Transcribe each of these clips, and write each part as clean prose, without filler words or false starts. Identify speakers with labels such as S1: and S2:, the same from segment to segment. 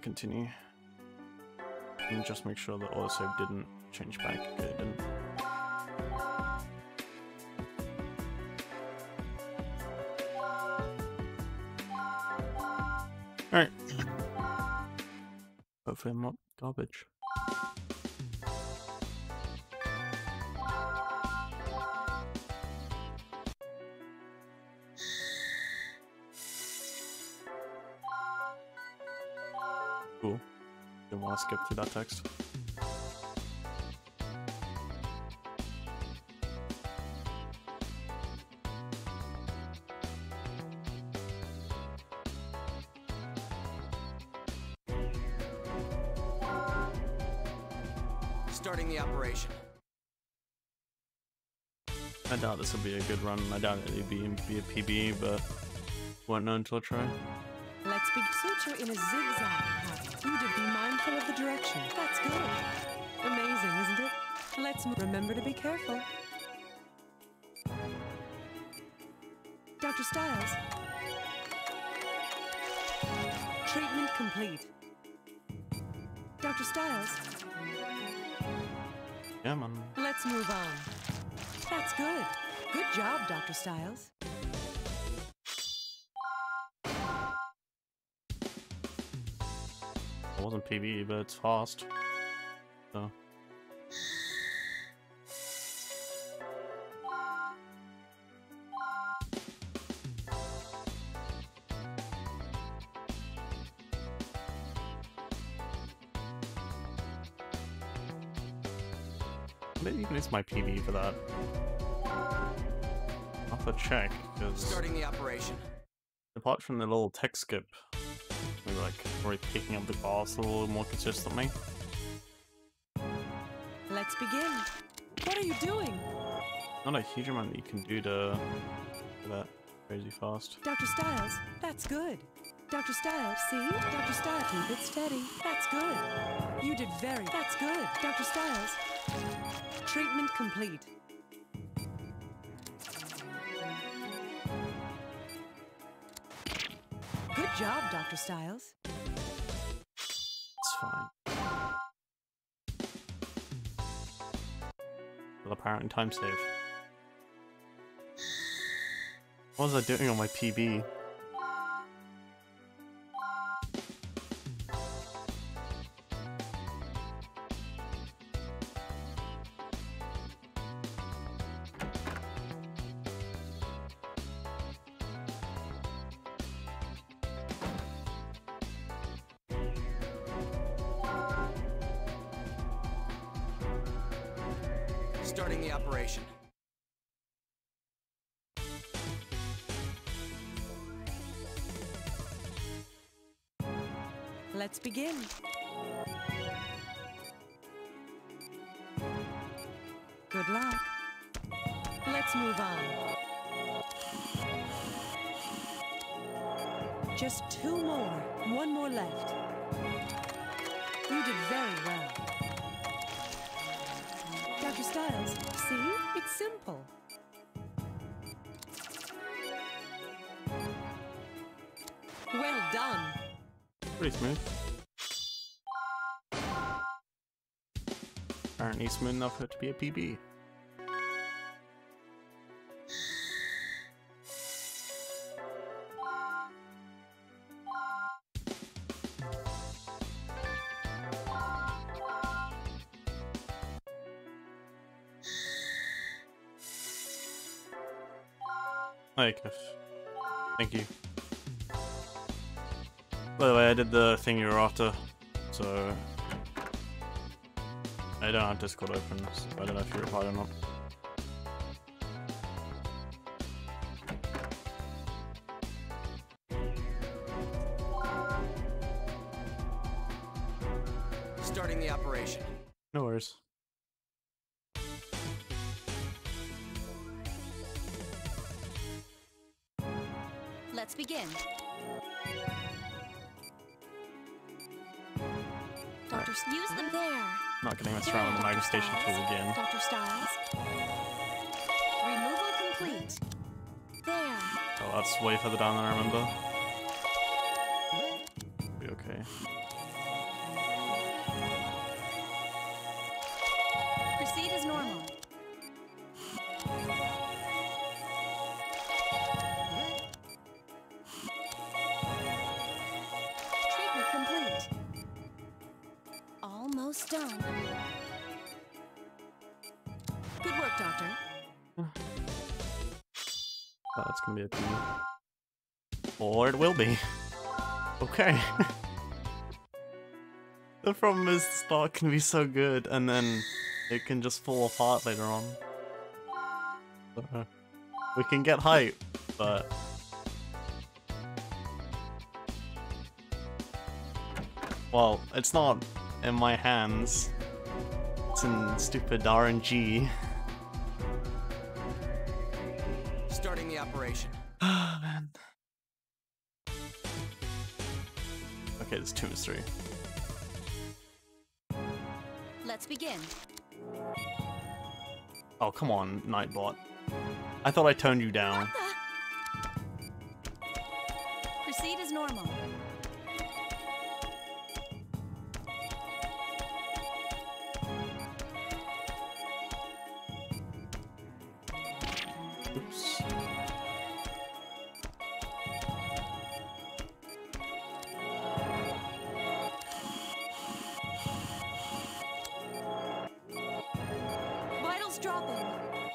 S1: continue. And just make sure the autosave didn't change back. Okay, it didn't. Alright. Hopefully I'm not garbage. Cool. Didn't want to skip through that text.
S2: Starting the operation.
S1: I doubt this will be a good run. I doubt it'll be a PB, but won't know until I try.
S3: Let's be suture in a zigzag pattern. You did be mindful of the direction. That's good. Amazing, isn't it? Let's remember to be careful. Dr. Stiles. Treatment complete. Dr. Stiles.
S1: Yeah, man.
S3: Let's move on. That's good. Good job, Dr. Stiles.
S1: It wasn't PB, but it's fast. So. Maybe you can use my PB for that. I'll have to check, because
S2: Starting the operation.
S1: apart from the little text skip, we're like already picking up the boss a little more consistently.
S3: Let's begin. What are you doing?
S1: Not a huge amount that you can do to that crazy fast.
S3: Dr. Stiles, that's good. Dr. Stiles, see? Dr. Stiles, keep it steady. That's good. You did very, that's good. Dr. Stiles, treatment complete. Good job, Dr. Stiles.
S1: It's fine. Well, apparently time save. What was I doing on my PB?
S2: Starting the operation.
S3: Let's begin. Good luck. Let's move on. Just two more. One more left. You did very well. Dr. Stiles, see? It's simple. Well done.
S1: Pretty smooth. Apparently smooth enough for it to be a PB. Hi, Cliff. Thank you. By the way, I did the thing you were after, so I don't have Discord open, so I don't know if you replied or not.
S2: Starting the operation.
S1: No worries.
S4: Let's begin. Doctor, use them there.
S1: Not getting messed around with the magnestation tool again.
S4: Dr. Stiles. Removal complete. There.
S1: Oh, that's way further down than I remember. Be okay.
S4: Proceed as normal. Treatment complete. Almost done. Good work, Doctor.
S1: That's gonna be a key. Or it will be. Okay. The problem is the start can be so good and then it can just fall apart later on. We can get hype, but... Well, it's not in my hands. It's in stupid RNG.
S2: Starting the operation.
S1: Ah, man. Okay, there's 2 mystery.
S4: Let's begin.
S1: Oh, come on, Nightbot. I thought I toned you down.
S4: Proceed as normal.
S1: Oops.
S4: Vitals dropping.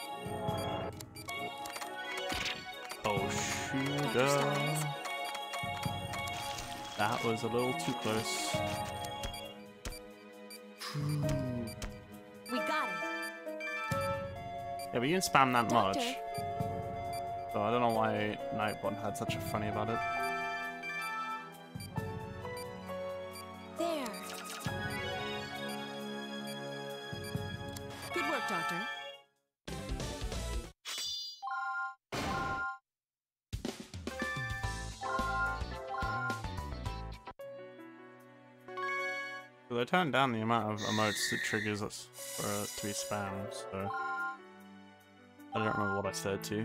S1: Oh, shoot. That was a little too close.
S4: We got it.
S1: Yeah, but you didn't spam that much.
S4: Doctor.
S1: So I don't know why Nightbot had such a funny about it.
S4: There. Good work, Doctor.
S1: So they turned down the amount of emotes it triggers us for it to be spammed, so... I don't remember what I said to you.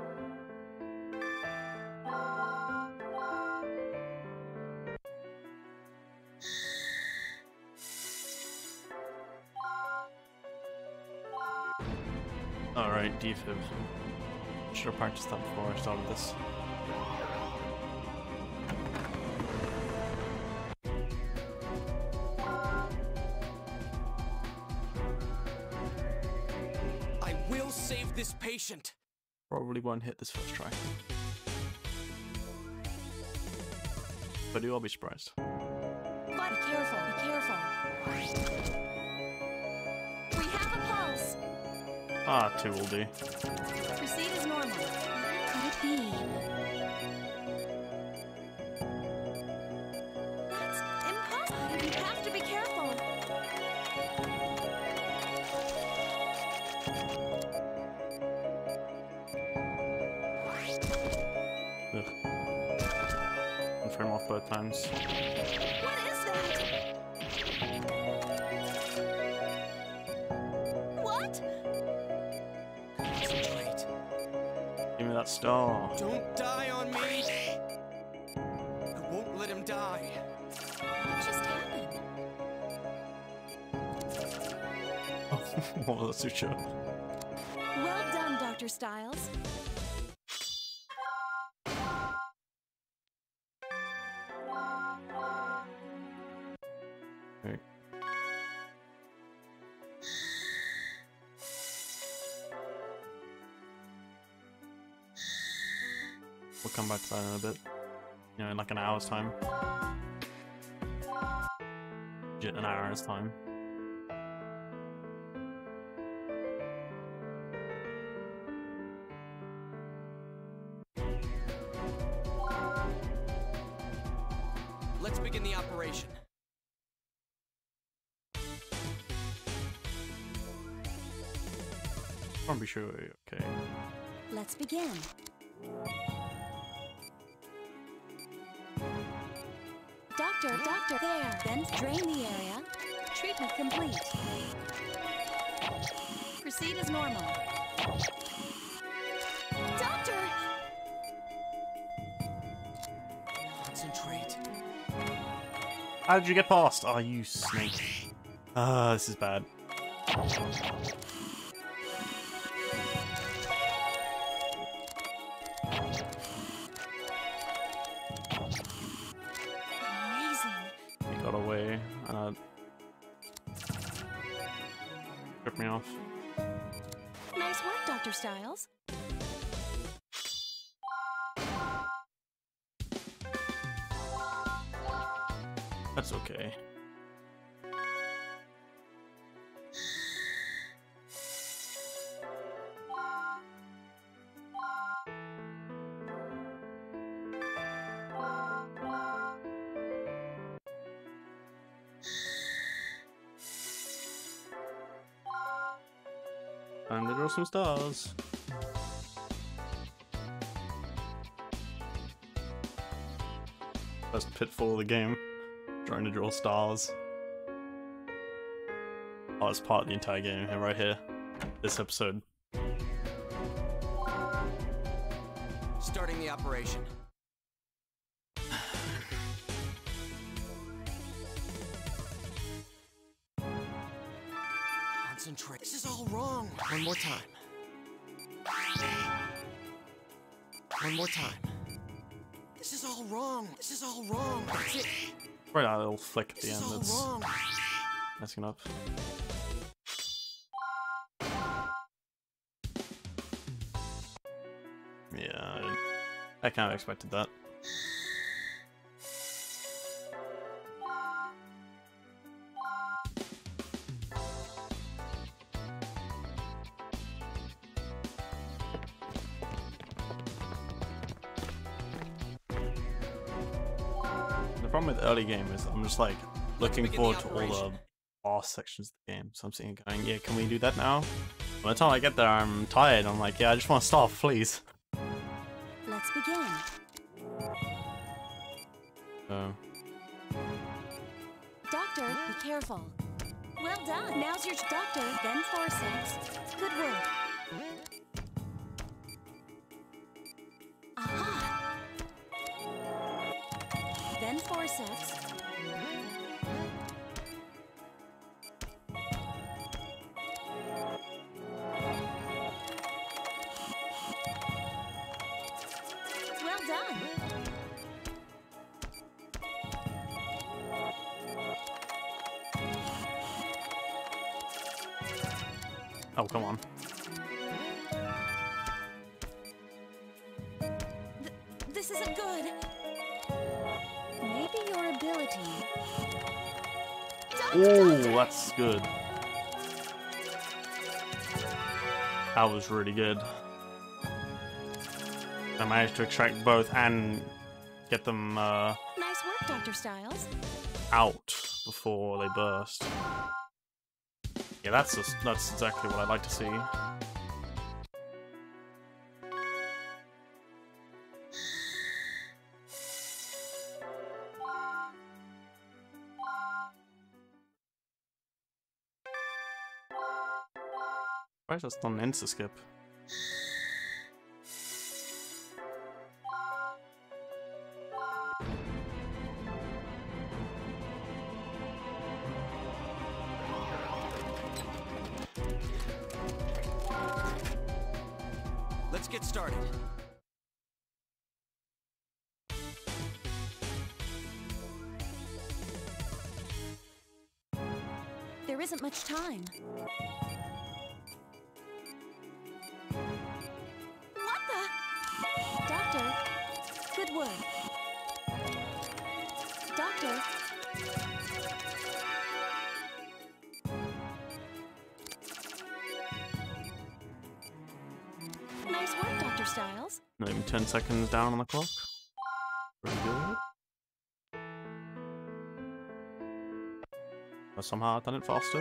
S1: Alright, defib. Should have practiced that before I started this.
S2: I will save this patient.
S1: Probably won't hit this first try. If I do, I'll be surprised.
S4: Be careful, be careful. We have a pulse.
S1: Ah, 2 will do.
S4: Proceed as normal. Could it be? That's impossible. You have to be careful.
S1: Ugh. And frame off both times.
S4: What is that? What?
S2: Concentrate.
S1: Give me that star.
S2: Don't die on me. I won't let him die.
S4: What just happened?
S1: What was that suture?
S4: Well done, Dr. Styles.
S1: Okay. We'll come back to that in a bit. You know, in like an hour's time. An hour's time.
S2: Let's begin the operation.
S1: I'm pretty sure. Okay.
S4: Let's begin. Doctor, there. Then drain the area. Treatment complete. Proceed as normal. Doctor!
S2: Concentrate.
S1: How did you get past? Oh, you snake. Ah, this is bad. He got away and tripped me off.
S4: Nice work, Dr. Styles.
S1: That's okay. Time to draw some stars. First pitfall of the game. Trying to draw stars. Oh, it's part of the entire game here, right here. This episode.
S2: Starting the operation. Concentrate. This is all wrong. One more time. One more time. This is all wrong. This is all wrong. That's it.
S1: Right, that little flick at the
S2: This
S1: end
S2: is all
S1: that's
S2: wrong.
S1: messing up. Yeah, I kind of expected that. The problem with early game is I'm just like looking
S2: begin the
S1: forward to all the
S2: operation.
S1: boss sections of the game. So I'm sitting here going, yeah, can we do that now? By the time I get there, I'm tired. I'm like, yeah, I just want to stop, please.
S4: Let's begin.
S1: So,
S4: Doctor, be careful. Well done. Now's your doctor, then forceps. Good work. Aha. Then forceps. Well done.
S1: oh, come on.
S4: This isn't good. Maybe your ability.
S1: Oh, that's good. That was really good. I managed to extract both and get them
S4: Nice work, Dr. Styles.
S1: out before they burst. Yeah, that's exactly what I'd like to see. Why is that not an insta skip?
S2: Let's get started.
S4: There isn't much time. What the? Doctor, good work. Doctor. Nice work, Dr. Styles.
S1: Not even 10 seconds down on the clock. Pretty good. But somehow I've done it faster.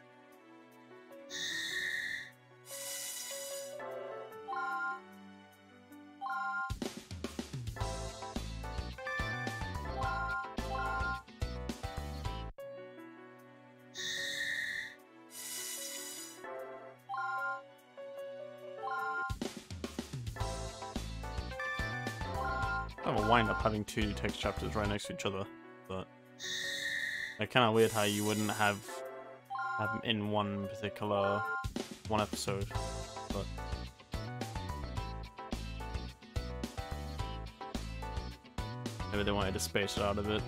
S1: I will wind up having two text chapters right next to each other, but it's kind of weird how you wouldn't have in one episode, but maybe they wanted to space it out a bit.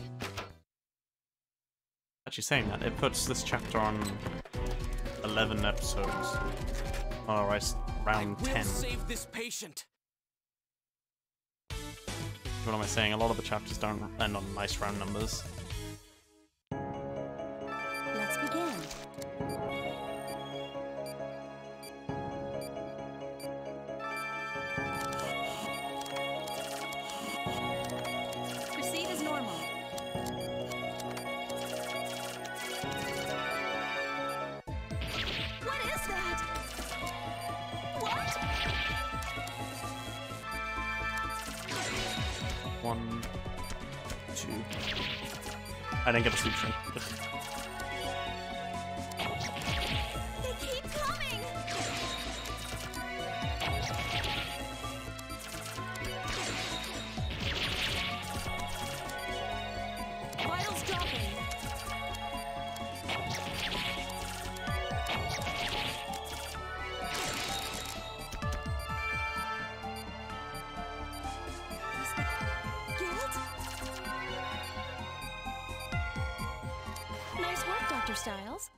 S1: Actually, saying that, it puts this chapter on 11 episodes. Alright, round 10.
S2: Save this patient.
S1: What am I saying? A lot of the chapters don't end on nice round numbers.
S4: Let's begin. Proceed as normal. What is that? What?
S1: 1, 2. I didn't get a sleep train.
S4: They keep coming! Vitals dropping. Guilt? Nice work, Dr. Styles.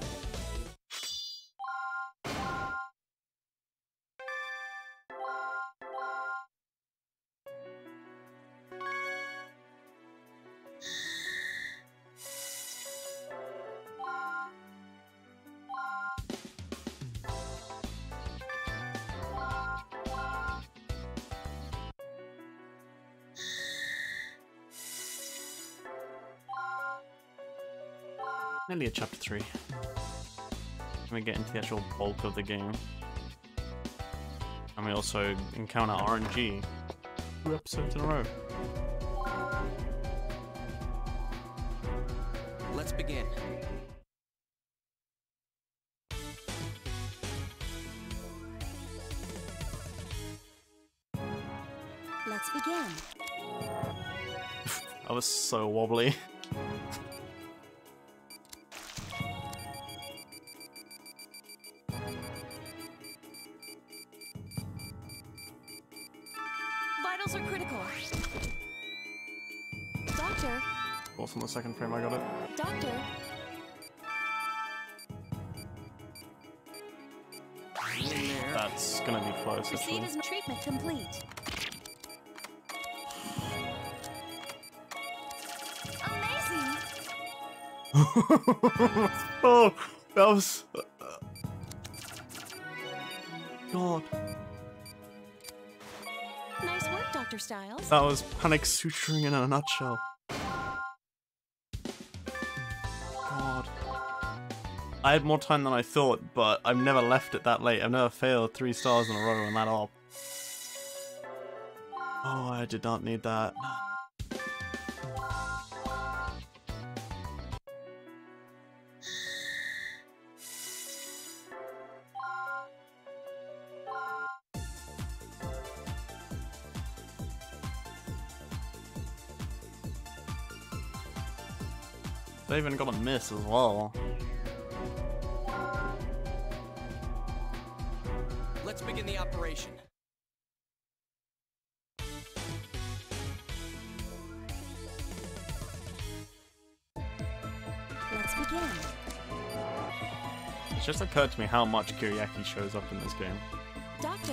S1: Nearly at chapter 3. Then we get into the actual bulk of the game. And we also encounter RNG 2 episodes in a row.
S2: Let's begin.
S4: Let's begin.
S1: I was so wobbly.
S4: Vitals are critical. Doctor,
S1: Also on the second frame I got it.
S4: doctor.
S2: In there.
S1: That's gonna be close
S4: Proceed
S1: actually.
S4: as treatment complete. Amazing!
S1: Oh, that was... God.
S4: Nice work, Dr. Styles.
S1: That was panic suturing in a nutshell. God. I had more time than I thought, but I've never left it that late. I've never failed 3 stars in a row on that op. Oh, I did not need that. They even got a miss as well.
S2: Let's begin the operation.
S4: Let's begin.
S1: It's just occurred to me how much Kiriaki shows up in this game.
S4: Doctor.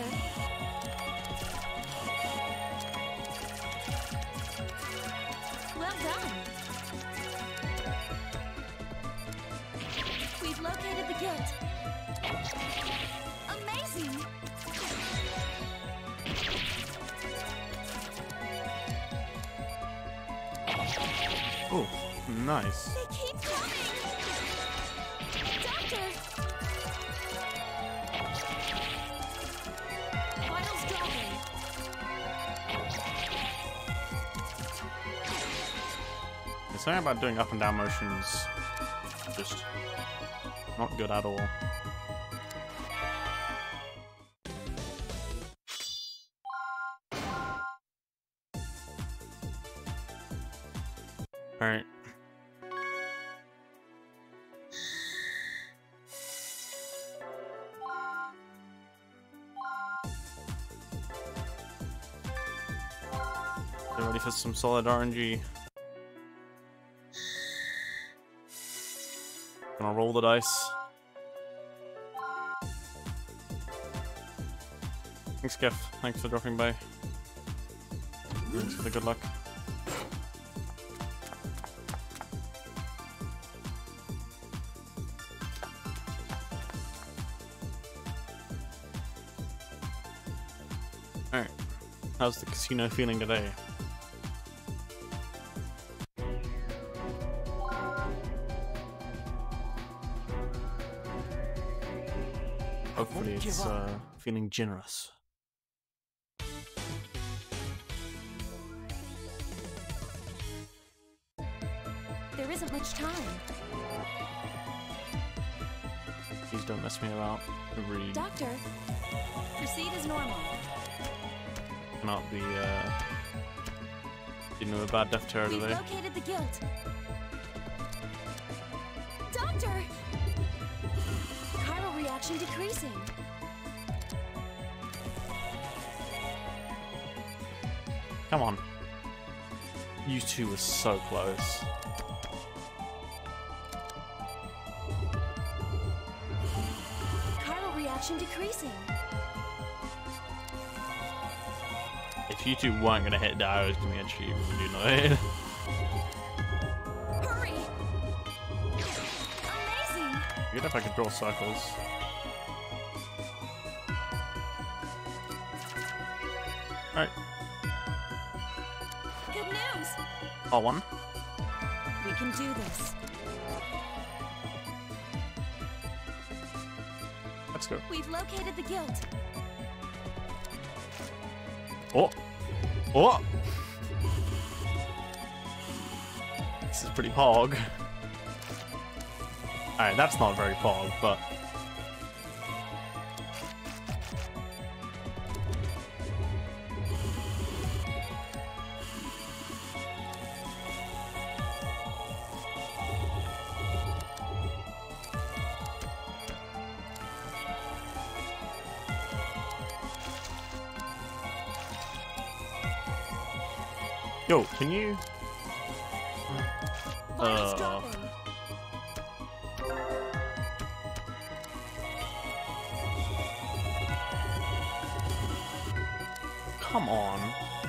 S4: Well done. We've located the kit. Amazing.
S1: Oh, nice.
S4: They keep coming. Doctor. Vitals dropping.
S1: There's something about doing up and down motions just not good at all. Alright. ready for some solid RNG. Gonna roll the dice. Thanks, Kev. Thanks for dropping by. Thanks for the good luck. Alright. How's the casino feeling today? Hopefully it's feeling generous.
S4: There isn't much time.
S1: Please don't mess me about. Agreed.
S4: Doctor, proceed as normal.
S1: Cannot be into a bad death terror
S4: We've
S1: today.
S4: located the guilt. Doctor! Chiral reaction decreasing.
S1: Come on. You two were so close.
S4: Chiral reaction decreasing.
S1: If you two weren't gonna hit that, I was gonna get you really annoyed.
S4: Hurry! Amazing!
S1: Good if I could draw circles. Alright.
S4: Good news!
S1: R1.
S4: We can do this.
S1: Let's go.
S4: We've located the guilt.
S1: Oh! Oh! This is pretty pog. Alright, that's not very pog, but... Yo, can you...
S4: Volume's dropping.
S1: Come on.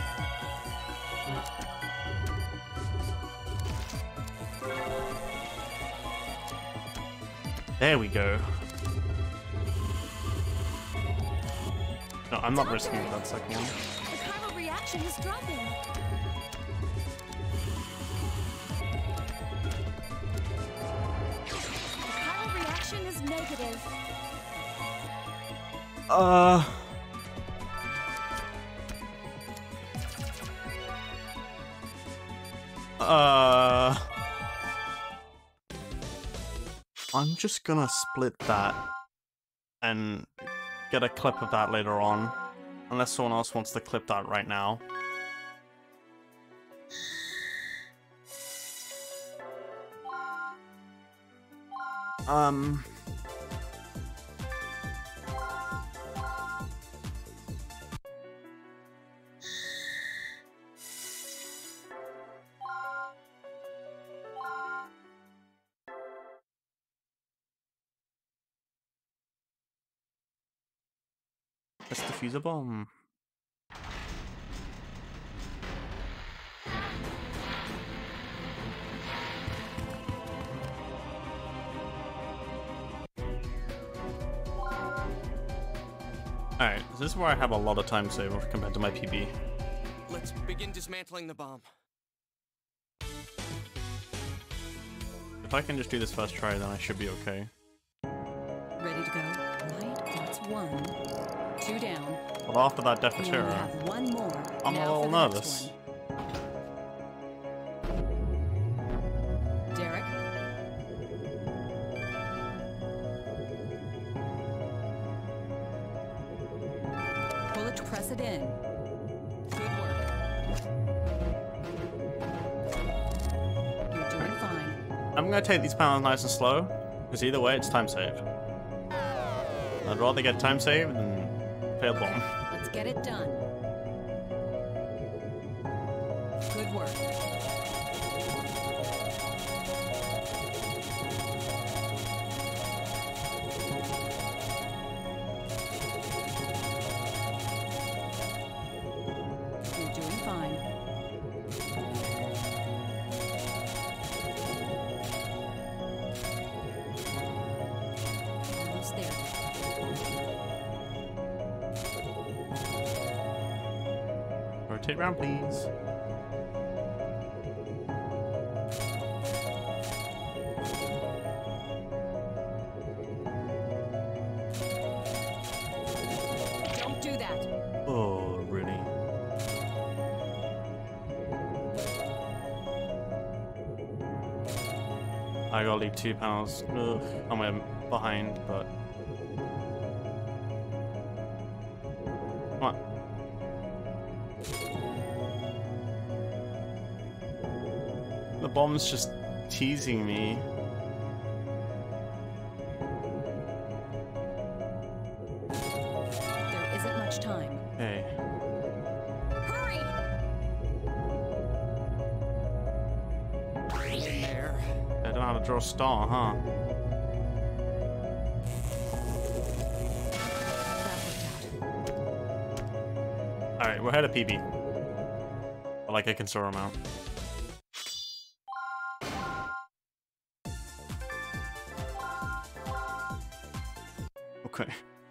S1: There we go. No, I'm not risking that second one.
S4: The chiral reaction is dropping. The chiral reaction is negative.
S1: I'm just gonna split that and get a clip of that later on, unless someone else wants to clip that right now. Let's defuse a bomb. Alright, this is where I have a lot of time saver compared to my PB.
S2: Let's begin dismantling the bomb.
S1: If I can just do this first try, then I should be okay.
S3: Ready to go? Right, that's 1. 2 down.
S1: But after that death
S3: And you
S1: terror,
S3: have 1 more.
S1: I'm a
S3: Now
S1: little
S3: for the next
S1: nervous.
S3: one. Derek? Pull it, press it in. Good work. You're doing fine.
S1: I'm gonna take these panels nice and slow, because either way it's time save. I'd rather get time save than fail bomb.
S3: Let's get it done.
S1: Rotate round, please.
S3: Don't do that.
S1: Oh, really? I gotta leave 2 panels. Ugh, I'm behind, but come on. The bomb's just teasing me.
S3: There isn't much time.
S1: Hey.
S4: Hurry!
S2: Hang in there.
S1: I don't know how to draw a star, huh?
S3: That worked out.
S1: Alright, we're ahead of PB. But like a considerable amount. Okay.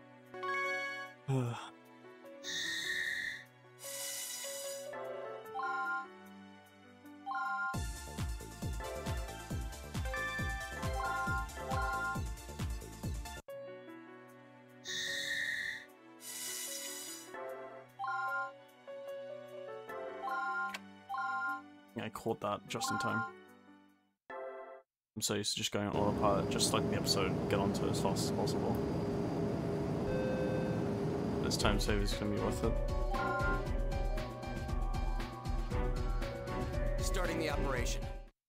S1: Yeah, I caught that just in time. I'm so used to just going on autopilot, just like the episode, get onto it as fast as possible. This time save is gonna be worth it.
S2: Starting the operation.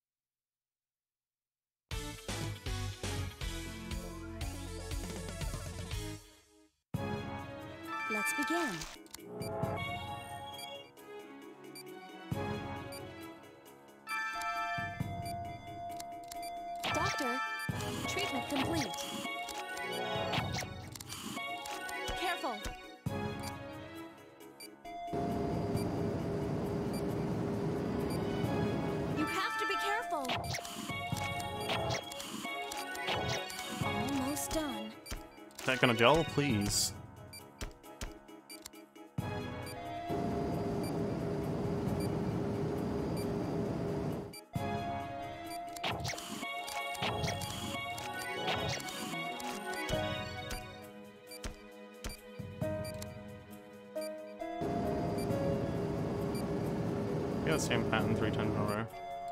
S4: Let's begin. Doctor, treatment complete. Careful. You have to be careful. Almost done.
S1: Is that gonna gel, please? Yeah, the same pattern 3 times in a row.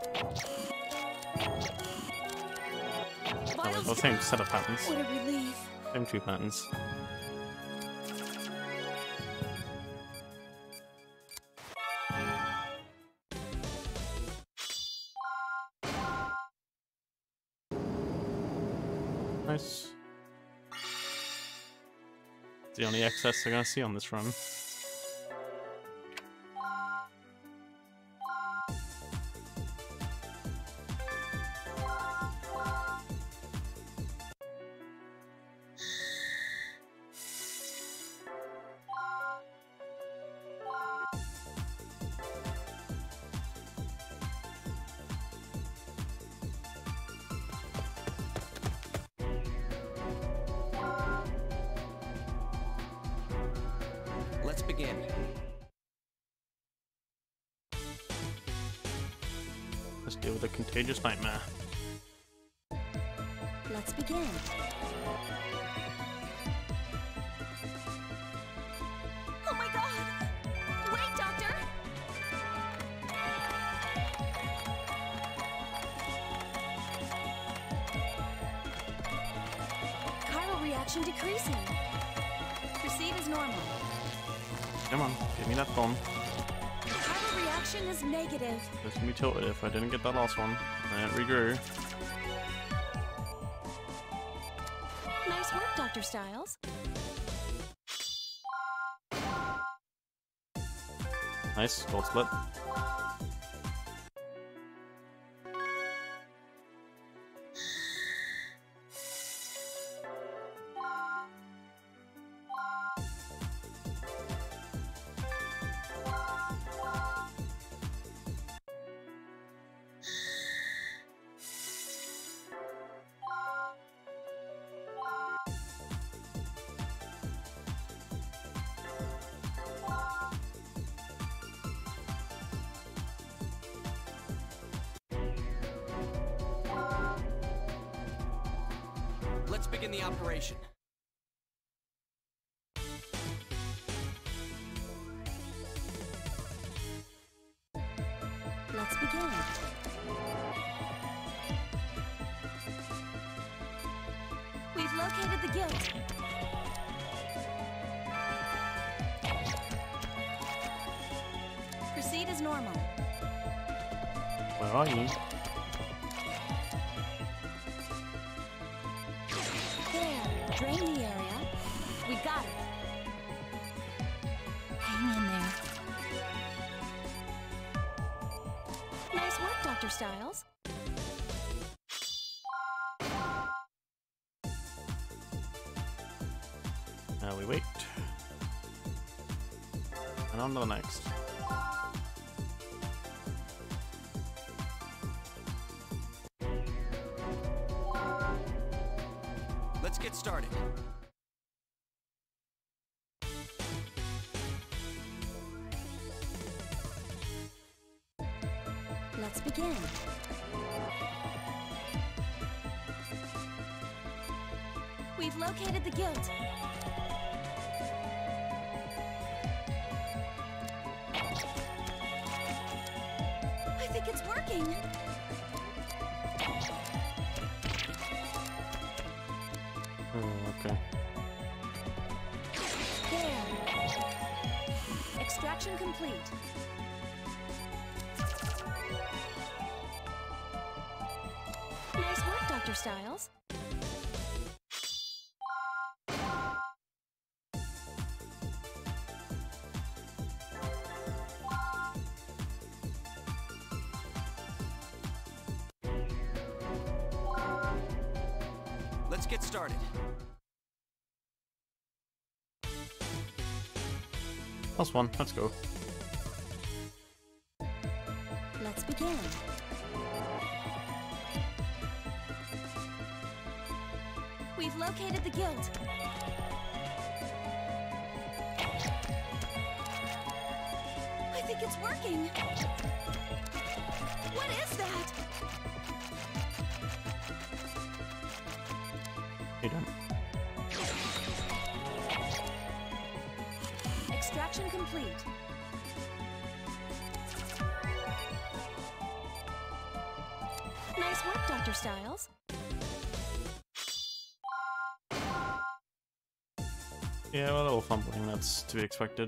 S1: Oh, well, same set of patterns.
S4: What a relief.
S1: Same 2 patterns. Nice. It's the only excess they're gonna see on this run.
S2: Let's begin.
S1: Let's deal with a contagious nightmare.
S4: Let's begin. Oh my god! Wait, Doctor! Chiral reaction decreasing. Proceed as normal.
S1: Come on, give me that bomb.
S4: Chiral reaction is negative.
S1: It's gonna be tilted if I didn't get that last one. And it regrew.
S4: Nice work, Dr. Styles.
S1: Nice, gold split.
S2: Let's begin the operation.
S4: Let's begin. We've located the guilt. Proceed as normal.
S1: Where are you?
S4: There, drain the area. We got it. Hang in there. Nice work, Dr. Styles.
S1: Now we wait. And on to the next.
S2: Let's get started.
S4: Let's begin. We've located the guilt. I think it's working.
S1: Okay.
S4: There. Extraction complete. Nice work, Dr. Styles.
S2: Let's get started.
S1: Plus one, let's go.
S4: Let's begin. We've located the guilt. I think it's working. What is that?
S1: You don't.
S4: Extraction complete. Nice work, Dr. Styles.
S1: Yeah, well, a little fumbling, that's to be expected.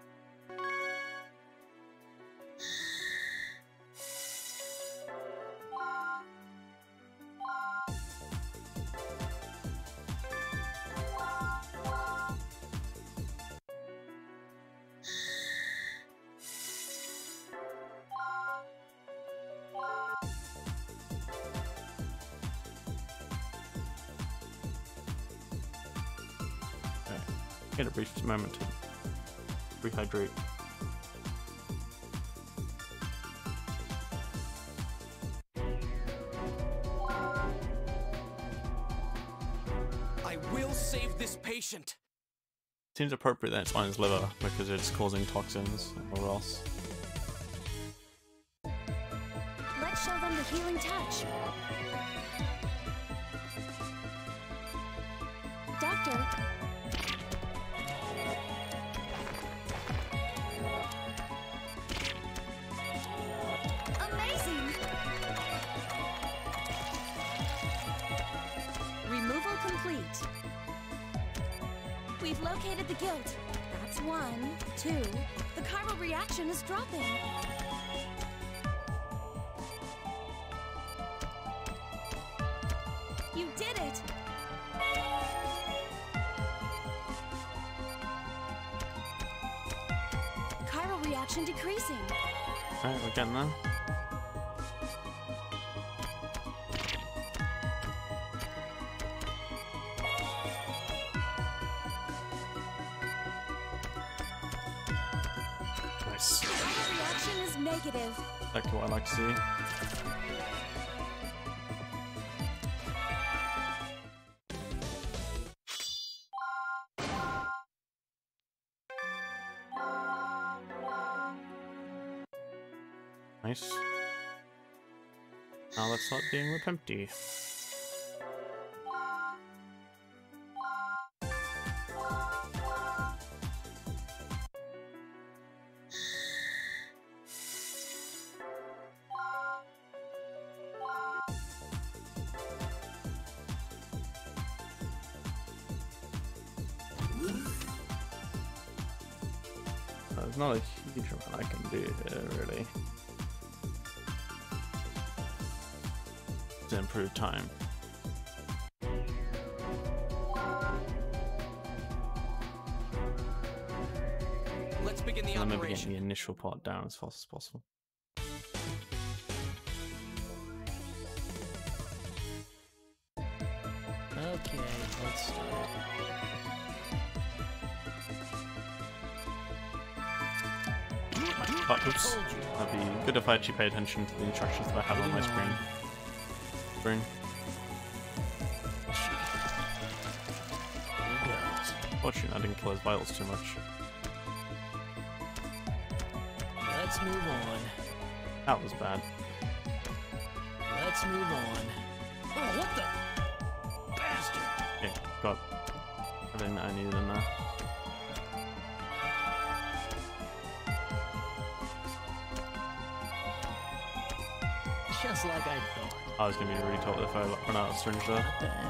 S1: Get a brief moment to rehydrate.
S2: I will save this patient.
S1: Seems appropriate that it's on his liver because it's causing toxins or else.
S4: Let's show them the healing touch. Doctor. Amazing! Removal complete. We've located the guilt. That's 1, 2. The chiral reaction is dropping. You did it! Chiral reaction decreasing.
S1: Alright, we're getting there. Nice.
S4: Chiral reaction is negative.
S1: Exactly what I like to see. Nice. Now let's start dealing with empty. There's not a huge amount I can do here, really, to improve time.
S2: Let's begin the
S1: And maybe getting
S2: operation.
S1: the initial part down as fast as possible.
S5: Okay, let's start.
S1: Oh, oops. That'd be good if I actually paid attention to the instructions that I have on my screen. Fortunately, I didn't kill his vitals too much.
S5: Let's move on.
S1: That was bad.
S5: Let's move on. Oh, what the bastard!
S1: Okay, got everything that I needed in there.
S5: Just like I thought.
S1: I was gonna be really told if I run out of syringe there.
S5: Not bad.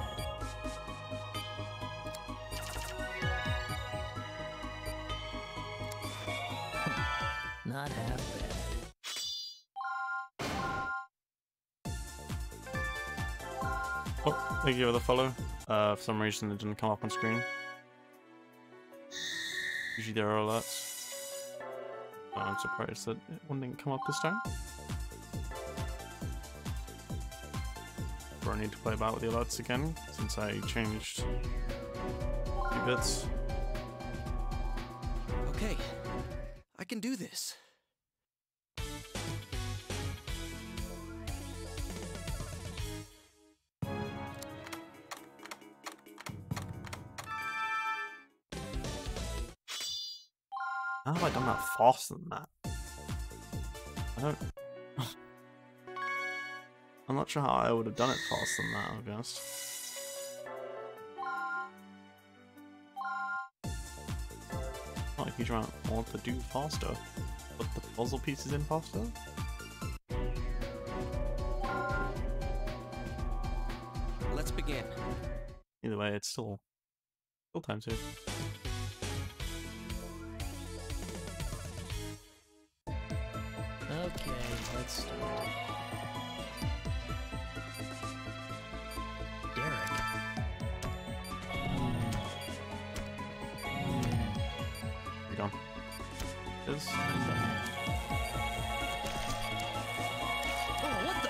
S5: Not half bad.
S1: Oh, thank you for the follow. For some reason it didn't come up on screen. Usually there are alerts. I'm surprised that one didn't come up this time. Or I need to play about with the alerts again, since I changed a few bits.
S2: Okay, I can do this.
S1: How have I done that faster than that? I don't... I'm not sure how I would have done it faster than that, I'll be honest. Not a huge amount more to do faster. Put the puzzle pieces in faster?
S2: Let's begin.
S1: Either way, it's still time save.
S5: Okay, let's start. Derek.
S1: You're gone. This.
S5: Oh, what the?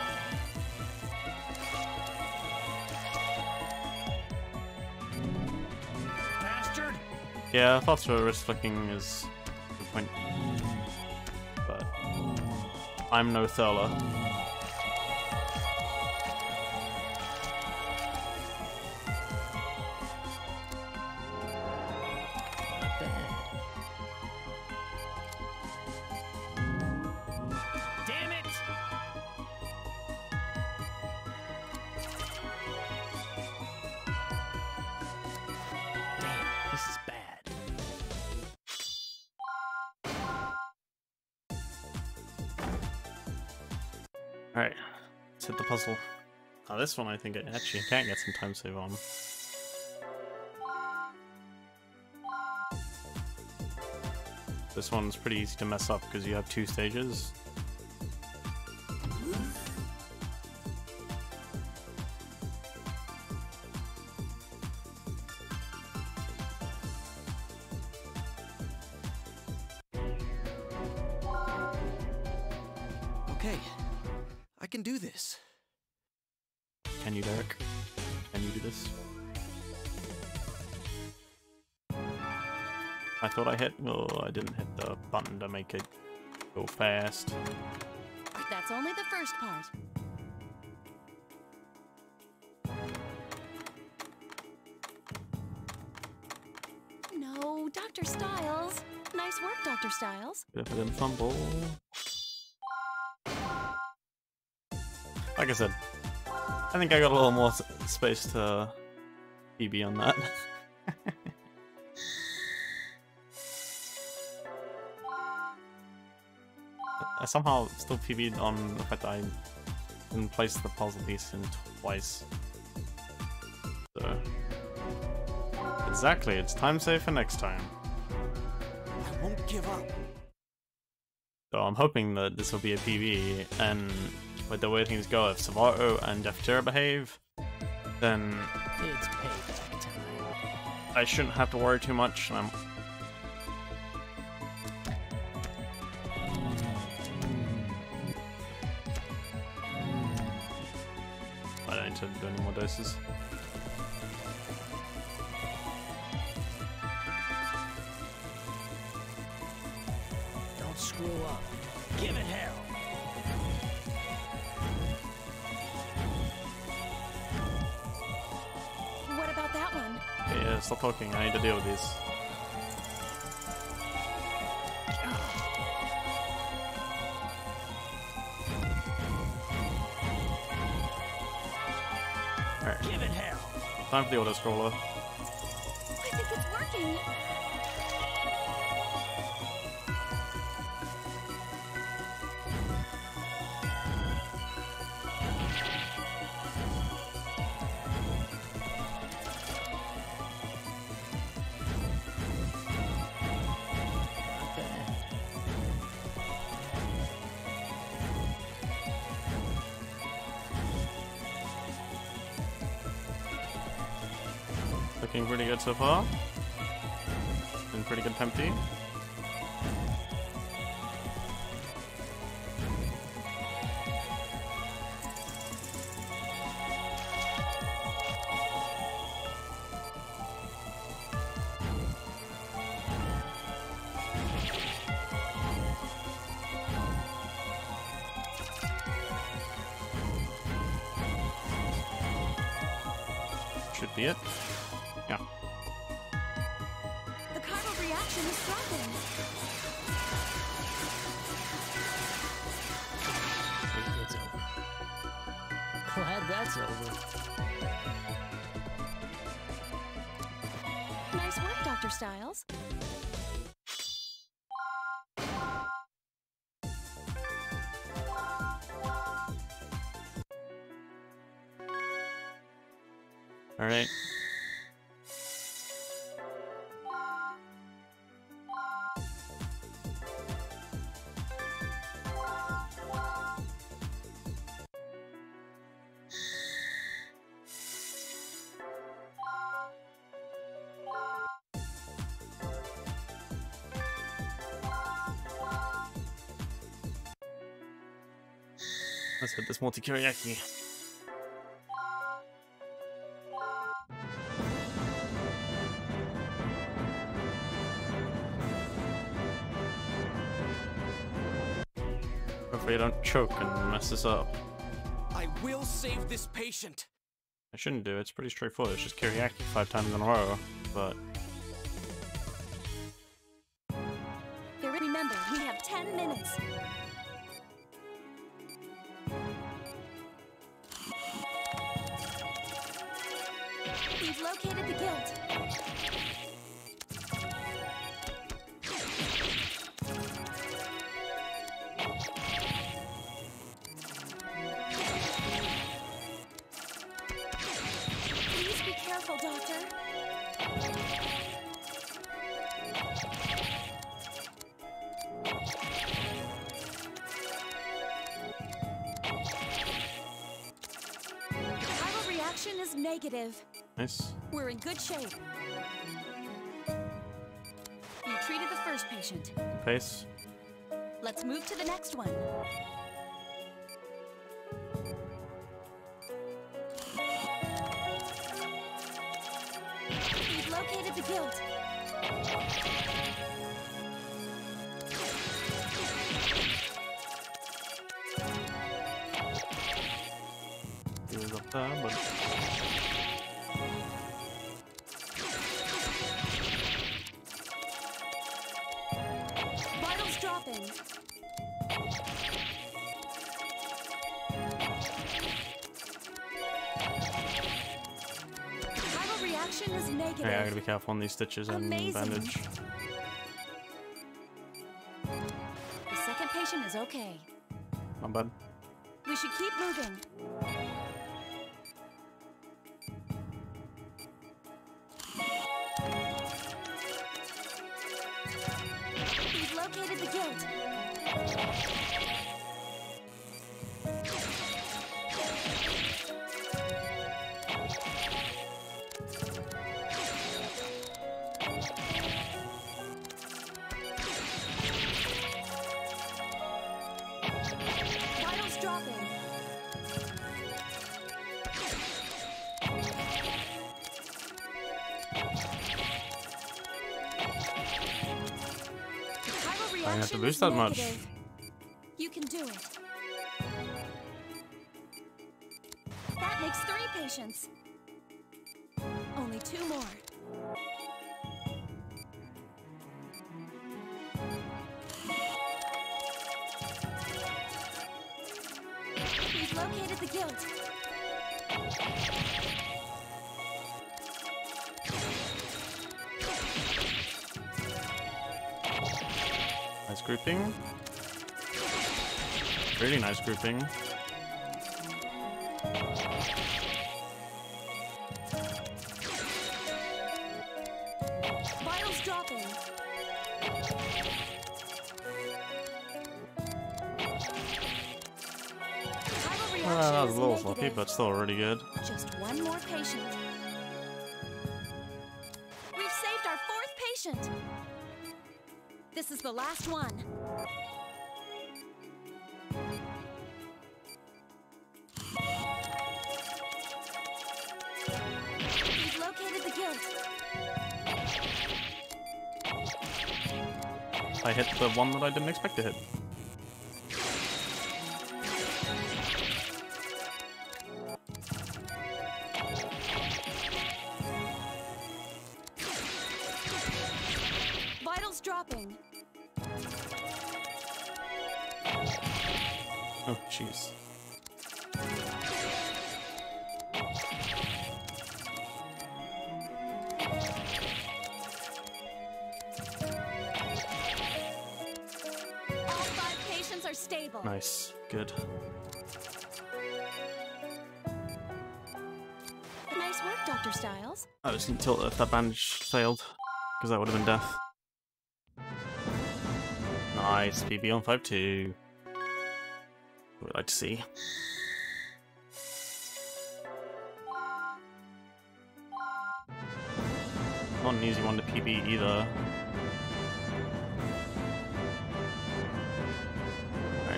S5: Bastard!
S1: Yeah, faster wrist flicking is a good point. But I'm no Thurler.
S5: Not bad. Damn it! Damn, this is bad.
S1: Alright, let's hit the puzzle. Now this one I think I actually can get some time save on. This one's pretty easy to mess up because you have 2 stages.
S2: Okay, I can do this.
S1: Can you, Derek? Can you do this? I thought I hit. Oh, I didn't hit the button to make it go fast.
S4: That's only the first part. No, Dr. Styles. Nice work, Dr. Styles.
S1: If I didn't fumble. Like I said, I think I got a little more space to PB on that. I somehow still PB'd on the fact that I didn't place the puzzle piece in twice. So, exactly, it's time save for next time.
S2: I won't give up.
S1: So I'm hoping that this will be a PB, and with the way things go, if Savato and Deftera behave, then
S5: It's payback time.
S1: I shouldn't have to worry too much. And I don't need to do any more doses.
S5: Don't screw up. Give it hell.
S4: What about that one?
S1: Okay, yeah, stop talking. I need to deal with these. Alright,
S5: Give it hell.
S1: time for the auto-scroller.
S4: I think it's working.
S5: Not bad.
S1: Looking pretty good so far. Been pretty good tempty. Should be it. Yeah.
S4: The chiral reaction is dropping.
S5: It's over. Glad that's over.
S4: Nice work, Dr. Styles.
S1: Alright. Let's hit this multi-Kiriaki. Hopefully I don't choke and mess this up.
S2: I will save this patient.
S1: I shouldn't do, it's pretty straightforward. It's just Kiriaki 5 times in a row, but
S4: Remember, we have 10 minutes. We've located the guilt. Please be careful, Doctor. Chiral reaction is negative.
S1: nice.
S4: We're in good shape. You treated the first patient.
S1: Pace.
S4: Let's move to the next one. We've located the guilt.
S1: He was up there, but
S4: Vitals dropping. Chiral reaction is negative.
S1: yeah, I gotta be careful on these stitches and
S4: Amazing.
S1: bandage.
S4: The second patient is okay.
S1: Not bad.
S4: We should keep moving. We've located the guilt. Vitals dropping. Chiral
S1: I didn't have to
S4: reaction
S1: boost
S4: is
S1: that much.
S4: negative. You can do it. That makes 3 patients. Only 2 more. We've located the guilt.
S1: Nice grouping. Really nice grouping.
S4: Vitals dropping. Chiral reaction
S1: That was
S4: is
S1: a little sloppy,
S4: negative.
S1: but still really good.
S4: Just 1 more patient. We've saved our 4th patient. This is the last one. We've located the guilt.
S1: I hit the one that I didn't expect to hit.
S4: Vitals dropping.
S1: Oh, jeez.
S4: All 5 patients are stable.
S1: Nice. Good.
S4: Nice work, Dr. Styles.
S1: I just didn't tilt it if that bandage failed, because that would have been death. Nice. PB on 5-2. What we'd like to see. Not an easy one to PB either. Alright.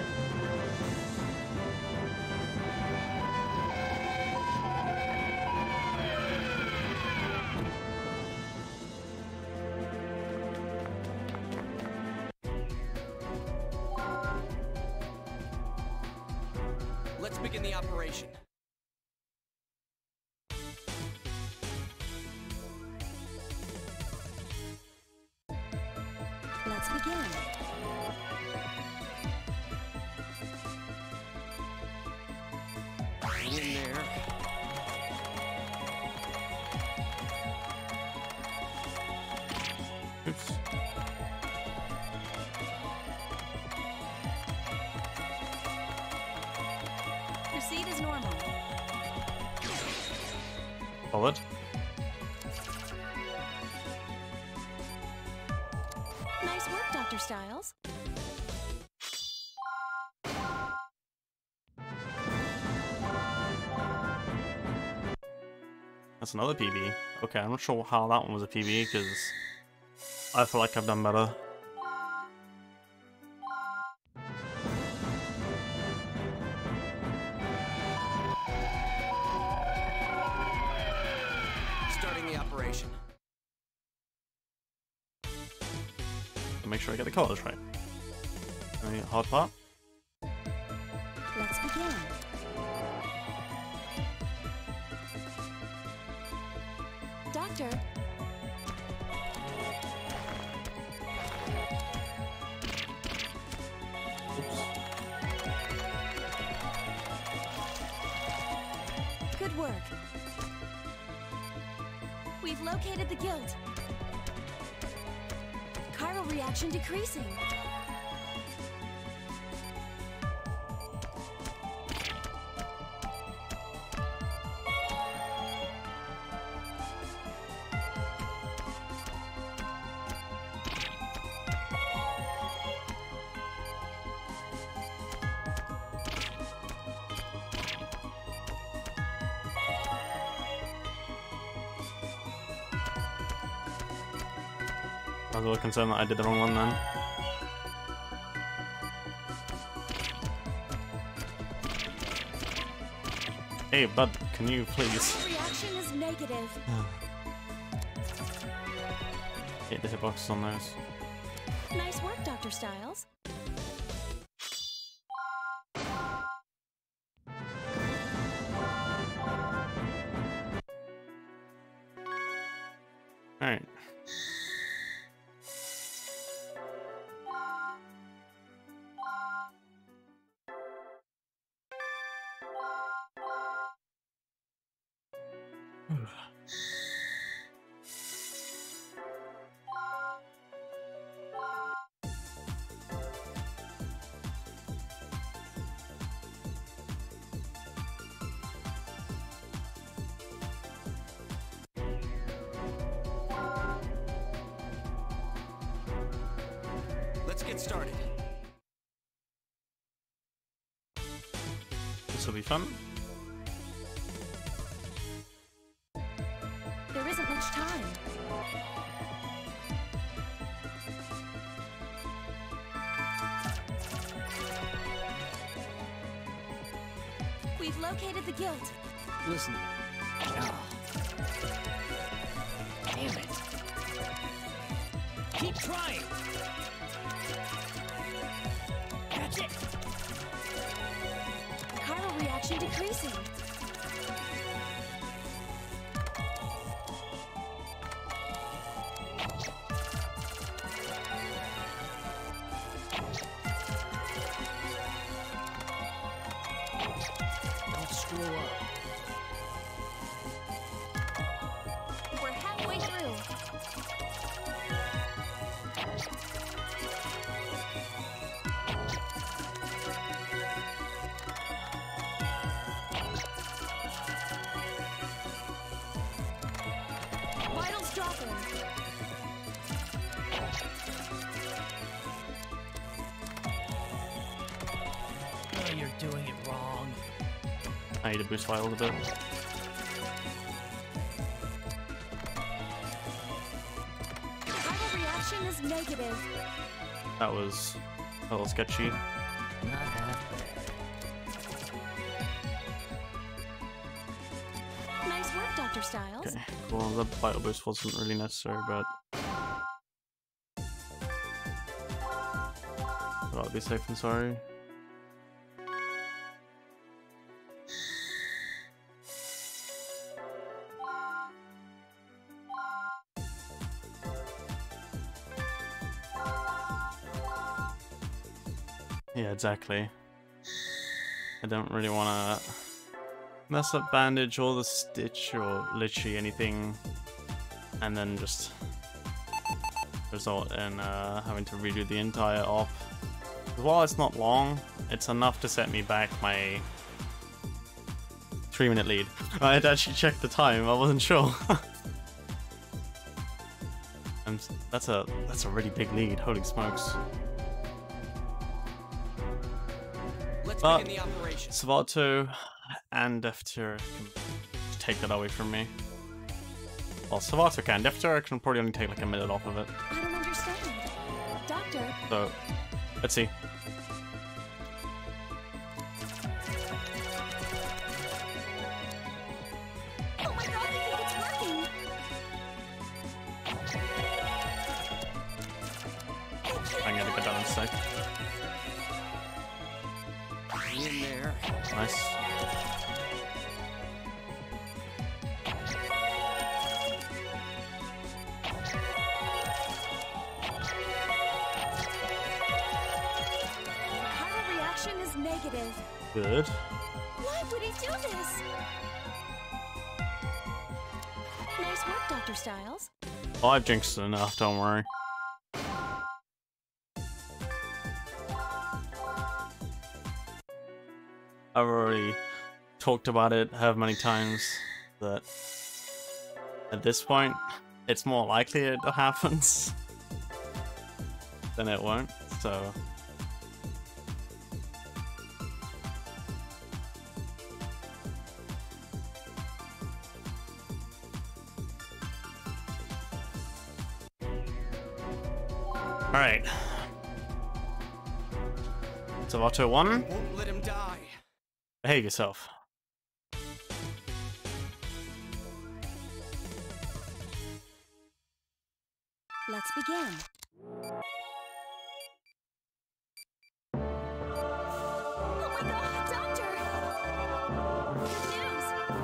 S2: Let's begin the operation.
S4: Let's begin.
S2: In there.
S1: Oops.
S4: Proceed as normal.
S1: Solid.
S4: Nice work, Dr. Styles.
S1: That's another PB. Okay, I'm not sure how that one was a PB, because I feel like I've done better.
S2: Starting the operation.
S1: Make sure I get the colors right. Any hard part?
S4: Let's begin. Doctor. Good work. We've located the guilt. Chiral reaction decreasing.
S1: I was a little concerned that I did the wrong one then. Hey, bud, can you please?
S4: Reaction is negative.
S1: Hit the hitboxes on those.
S4: Nice work, Dr. Styles.
S1: Alright.
S2: Let's get started.
S1: This will be fun.
S4: There isn't much time. We've located the guild.
S5: Listen. Oh. Damn it. Keep trying. That's it.
S4: Chiral reaction decreasing.
S5: Don't screw up.
S4: We're halfway through. Vitals dropping.
S5: Oh, you're doing it wrong.
S1: I need to boost vitals a bit.
S4: Chiral reaction is negative.
S1: That was a little sketchy.
S5: Not half bad.
S4: Nice work, Dr. Styles.
S1: Okay, cool. The vital boost wasn't really necessary, but I'll be safe and sorry. Yeah, exactly. I don't really want to mess up bandage or the stitch or literally anything and then just result in having to redo the entire op. While it's not long, it's enough to set me back my 3-minute lead. I had actually checked the time, I wasn't sure. And that's a really big lead, holy smokes.
S2: Let's
S1: But
S2: begin the operation.
S1: Savato and Defter can take that away from me. Well, Savato can. Defter can probably only take like a minute off of it.
S4: I don't understand. Doctor,
S1: So, let's see.
S4: oh my god, I think it's working!
S1: I'm gonna get that in a sec.
S2: In there.
S1: Nice.
S4: Chiral reaction is negative.
S1: Good.
S4: Why would he do this? Nice work, Dr. Styles.
S1: Oh, I've jinxed it enough, don't worry. I've already talked about it however many times that at this point it's more likely it happens than it won't, so Alright. Savato 1.
S2: Won't let him die.
S1: Behave yourself.
S4: Let's begin. Oh my god, Doctor! Good news!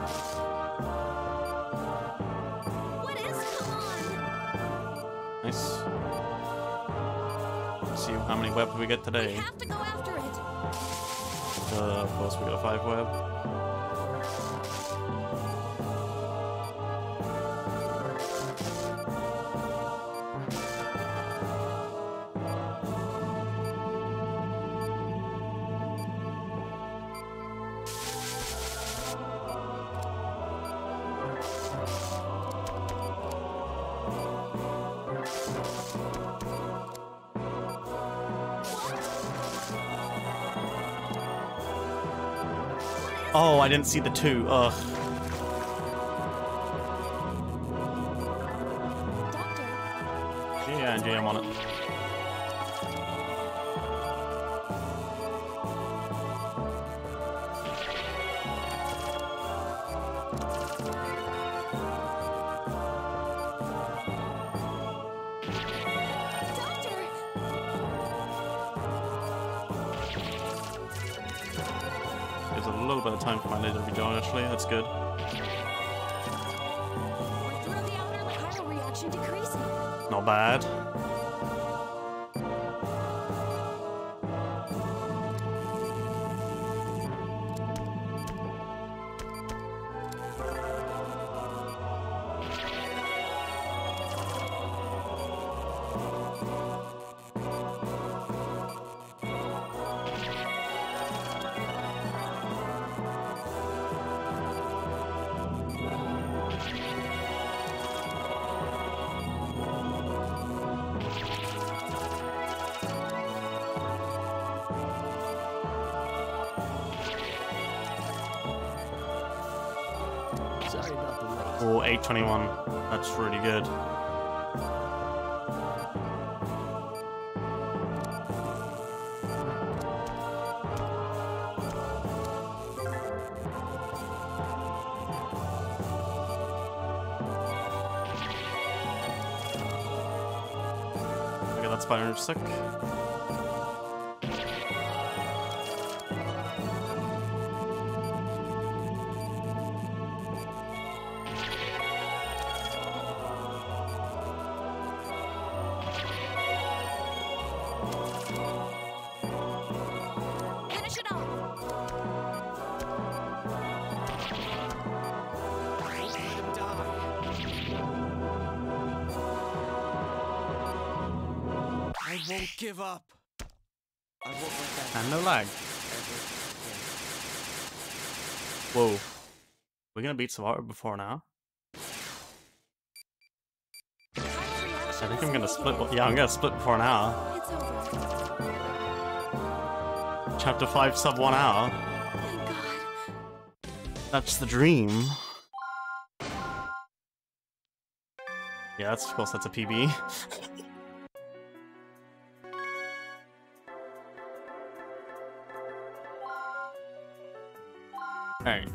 S4: What is? Come on!
S1: Nice. Let's see how many web we get
S4: We
S1: today.
S4: have to go after it!
S1: Of course, we got a 5 web. Oh, I didn't see the 2. Ugh.
S4: Doctor,
S1: Yeah, Angie, I'm on it.
S4: Doctor!
S1: There's a little bit of time for my laser to be done, actually. That's good.
S4: We're through the outer chiral reaction decreasing.
S1: Not bad.
S5: Sorry about the wait.
S1: Or 821. That's really good. Okay, that's fire sick.
S4: Finish it off!
S2: Won't let him die. I won't give up. I won't let that
S1: And no lag.
S2: ever
S1: Whoa. We're gonna beat Savato before now? I think I'm gonna split. Yeah, I'm gonna split before an hour.
S4: It's over.
S1: Chapter 5 sub 1 hour.
S4: Thank God.
S1: That's the dream. Yeah, that's, of course, that's a PB. Alright.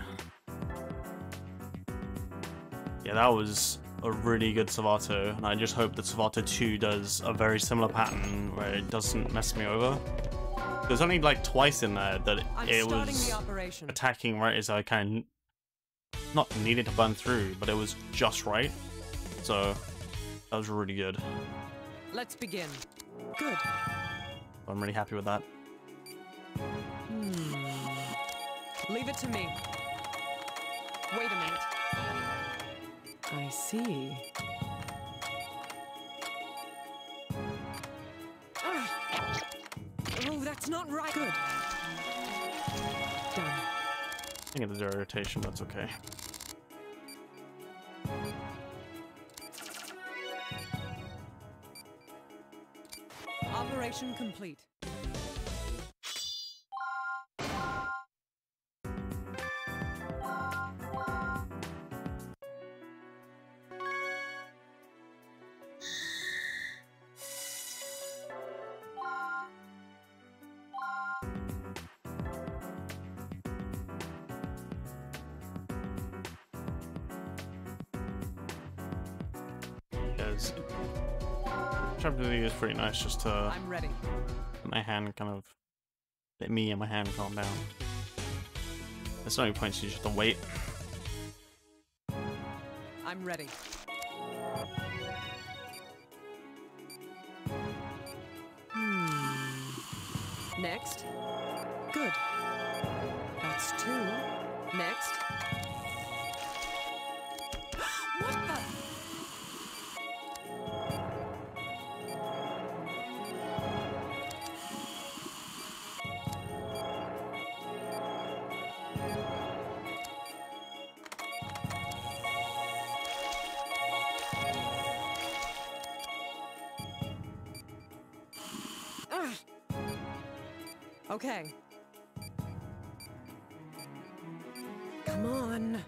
S1: Yeah, that was a really good Savato, and I just hope that Savato 2 does a very similar pattern where it doesn't mess me over. There's only like twice in there that
S3: I'm
S1: it
S3: starting
S1: was
S3: the operation.
S1: attacking right as I kind of not needed to burn through, but it was just right. So that was really good.
S3: Let's begin. Good.
S1: I'm really happy with that.
S3: Leave it to me. Wait a minute. I see. Ah. Oh, that's not right. Good. Done.
S1: I think it's irritation, but that's okay.
S3: Operation complete.
S1: because Trapdoor is pretty nice just to
S3: I'm ready.
S1: let my hand kind of let me and my hand calm down. There's no points, you just have to wait.
S3: I'm ready. Next. Good. That's 2. Next. What the? Okay. Come on.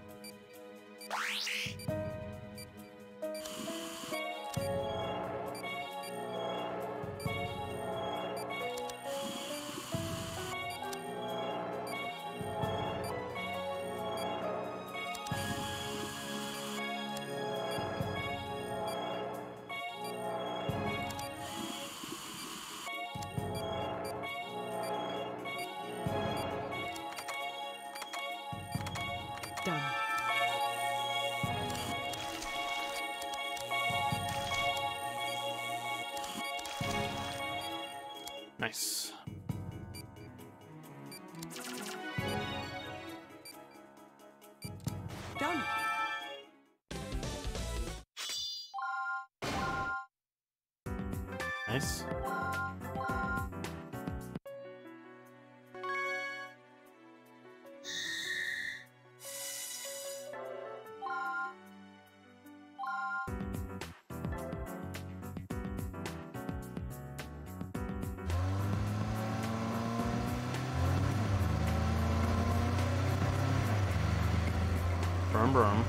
S3: Done.
S1: Nice.
S3: Done.
S1: Nice. Brum brum.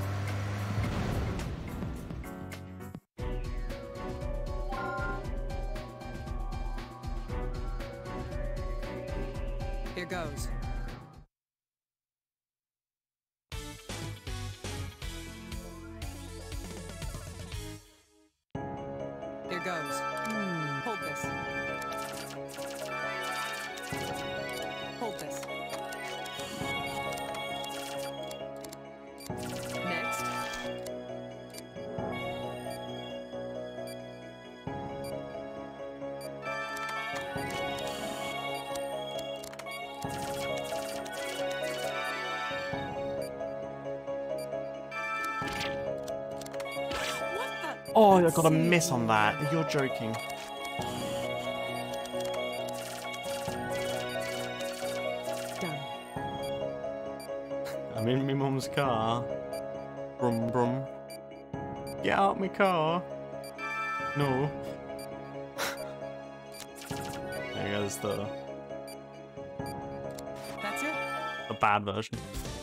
S3: Here goes. Here goes. Hold this. Hold this. Next. What the?
S1: Oh, I got a miss on that. You're joking.
S3: Done.
S1: I'm in my mum's car. Brum brum. Get out my car. No. There goes the
S3: That's it.
S1: bad version.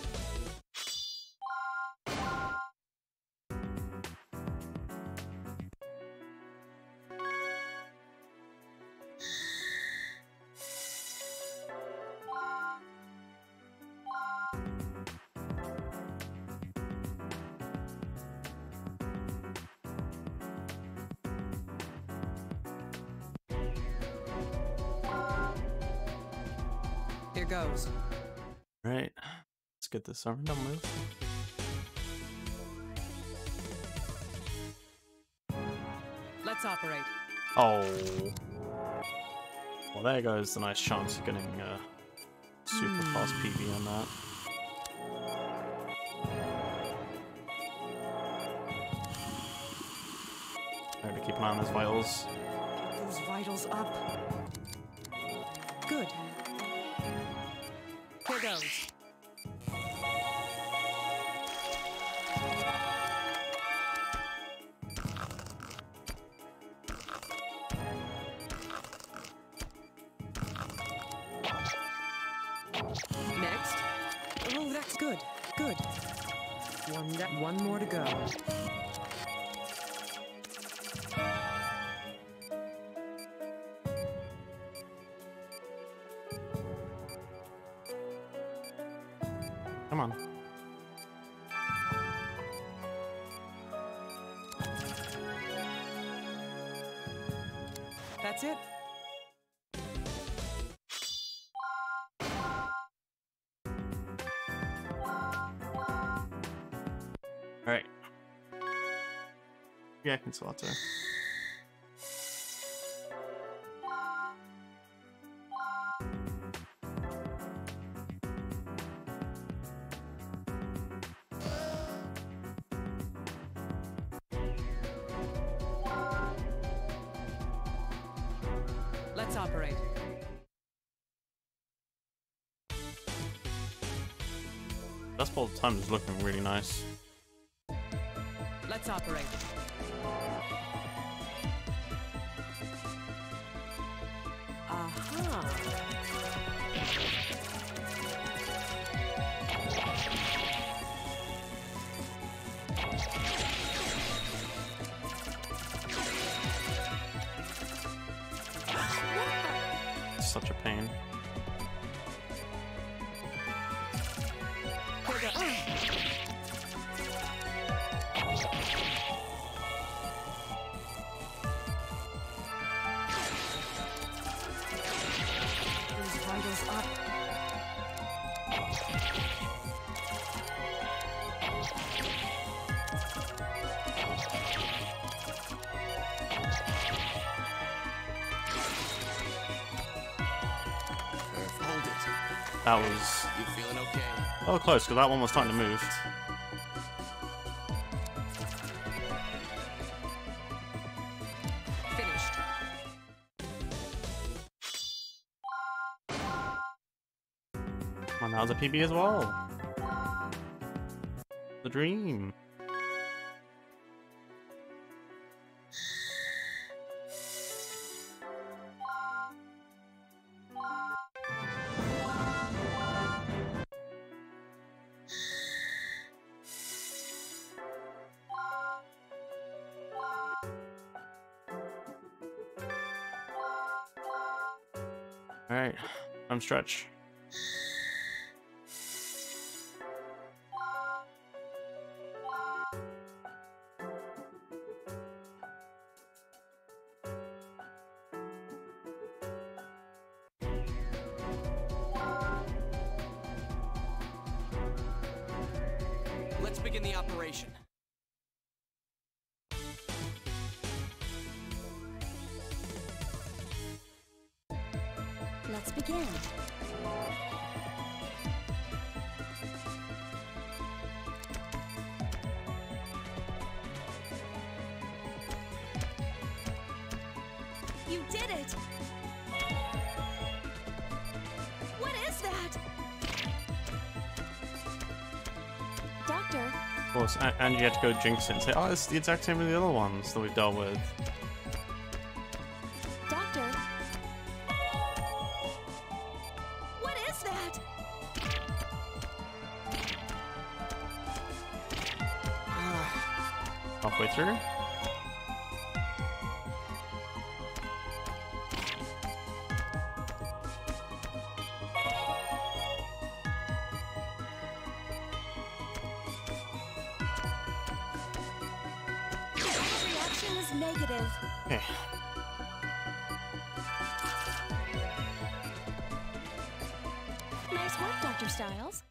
S3: Here goes.
S1: Right. Let's get this over and done with.
S3: Let's operate.
S1: Oh. Well, there goes the nice chance of getting super fast PV on that. I have to keep an eye on those vitals.
S3: Get those vitals up. Good. Here goes. Next. Oh, that's good. Good. One more to go.
S1: Come on.
S3: That's it.
S1: Alright. Yeah, I can sort it.
S3: Let's operate.
S1: Dust Bowl time is looking really nice.
S3: Let's operate. Aha.
S1: Such a pain.
S3: Those vitals up.
S2: Hold it.
S1: That was
S2: You feeling okay?
S1: oh close because that one was starting to move.
S3: Finished.
S1: And that was a PB as well. The dream. Alright, I'm stretch.
S2: Let's begin the operation.
S4: Let's begin. You did it! What is that? Doctor,
S1: Of course, and you had to go jinx it and say, oh, it's the exact same as the other ones that we've dealt with.
S4: doctor. What is that?
S1: Halfway through.
S4: Reaction is negative.
S1: Okay.
S4: Nice work, Dr. Styles.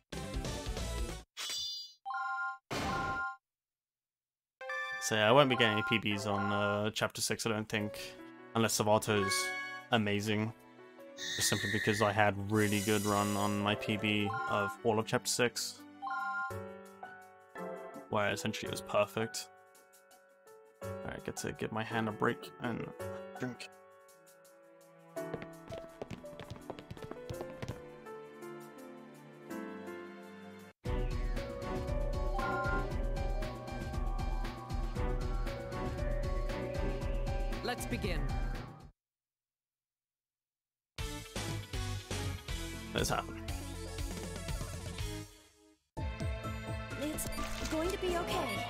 S1: So yeah, I won't be getting any PBs on Chapter 6, I don't think. Unless Savato's amazing. Just simply because I had really good run on my PB of all of Chapter 6. Where essentially it was perfect. Alright, get to give my hand a break and drink.
S3: Let's begin.
S1: Let's happen.
S4: It's going to be okay.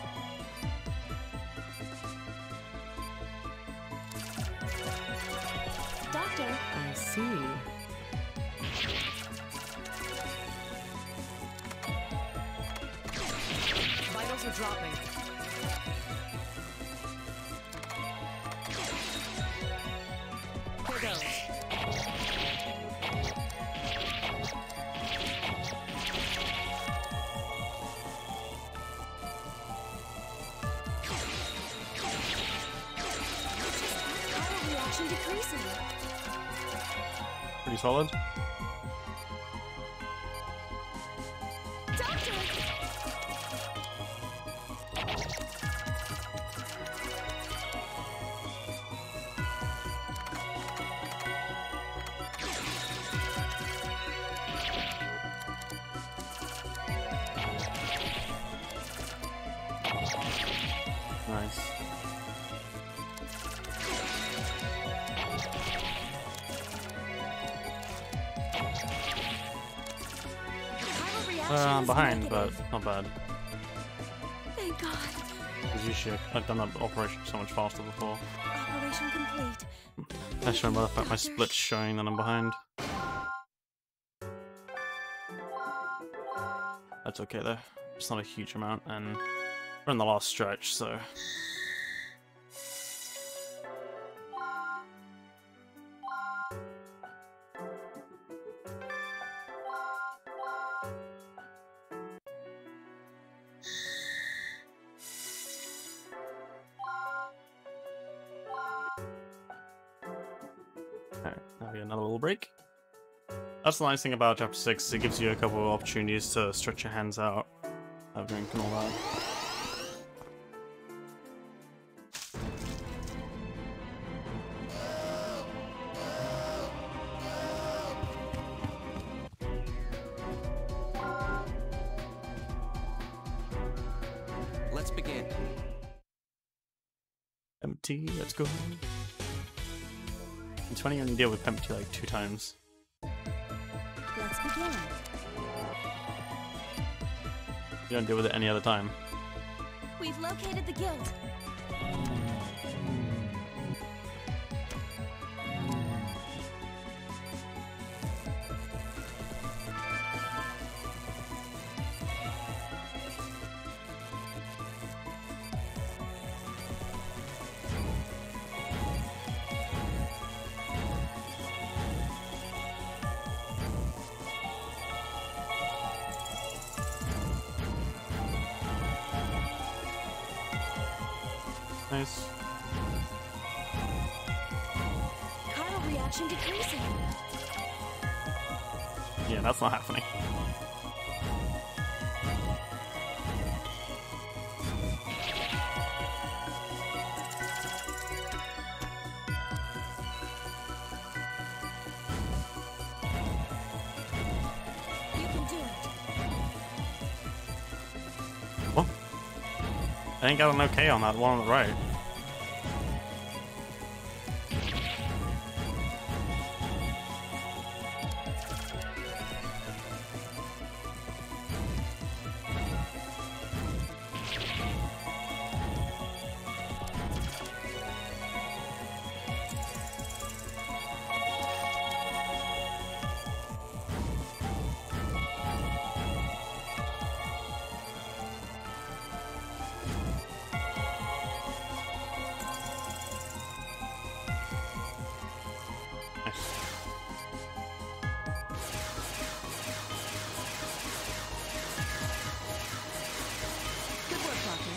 S4: Doctor,
S3: I see. Vitals are dropping.
S4: reaction decreasing.
S1: Pretty solid.
S4: Doctor!
S1: Nice. I'm behind, but not bad.
S4: Thank God.
S1: Because usually I've done that operation so much faster before.
S4: Operation complete.
S1: That's showing by the fact my split's showing that I'm behind. That's okay though. It's not a huge amount, and we're in the last stretch, so. Alright, now we get another little break. That's the nice thing about Chapter 6, it gives you a couple of opportunities to stretch your hands out, have a drink and all that.
S2: Let's begin.
S1: Empty, let's go. In 20 you only deal with empty like 2 times.
S4: Let's begin.
S1: You don't deal with it any other time.
S4: We've located the guild.
S1: Nice.
S4: Chiral reaction decreasing.
S1: Yeah, that's not happening.
S4: You can do it.
S1: What? I ain't got an okay on that one on the right.
S3: Good work, Doctor.